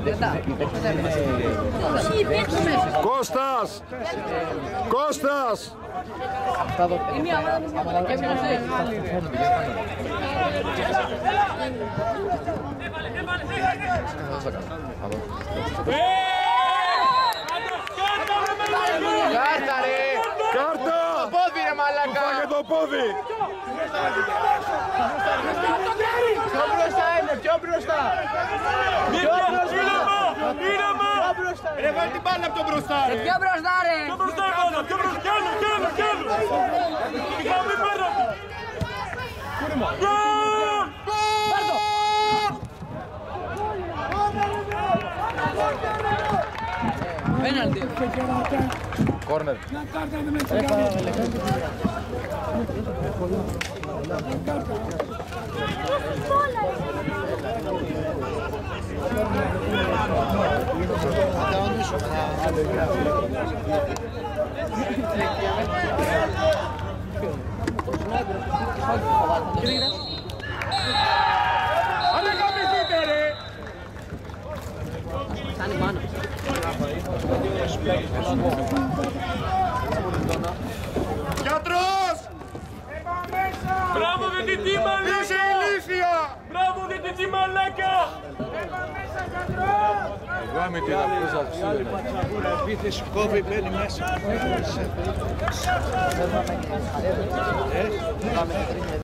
Κώστας! Κώστας! Αυτά εδώ. Η μία ομάδα και μια Κάρτα ρε! Κάρτα! Το πόδι ρε μαλάκα! Φάγε το πόδι! Πιο μπροστά είναι, πιο μπροστά! Πιο μπροστά! Ρε βάλει την μπάλα από τον μπροστά ρε! Πιο μπροστά ρε! Πιο μπροστά η μπάλα! Πιο μπροστά! Κι άλλο! Κι άλλο! Κι άλλο! Πήγαμε πέρα! Πέναλτι. Κόρνερ. Ανεκαμηθείτε ρε! Κάνει πάνω. Γιατρός! Μπράβο διαιτητή μαλάκα! Είσαι ηλίθια! Μπράβο διαιτητή μαλάκα! Εγώ είμαι την απλούσα του Επίθεση κόβει, μπαίνει μέσα.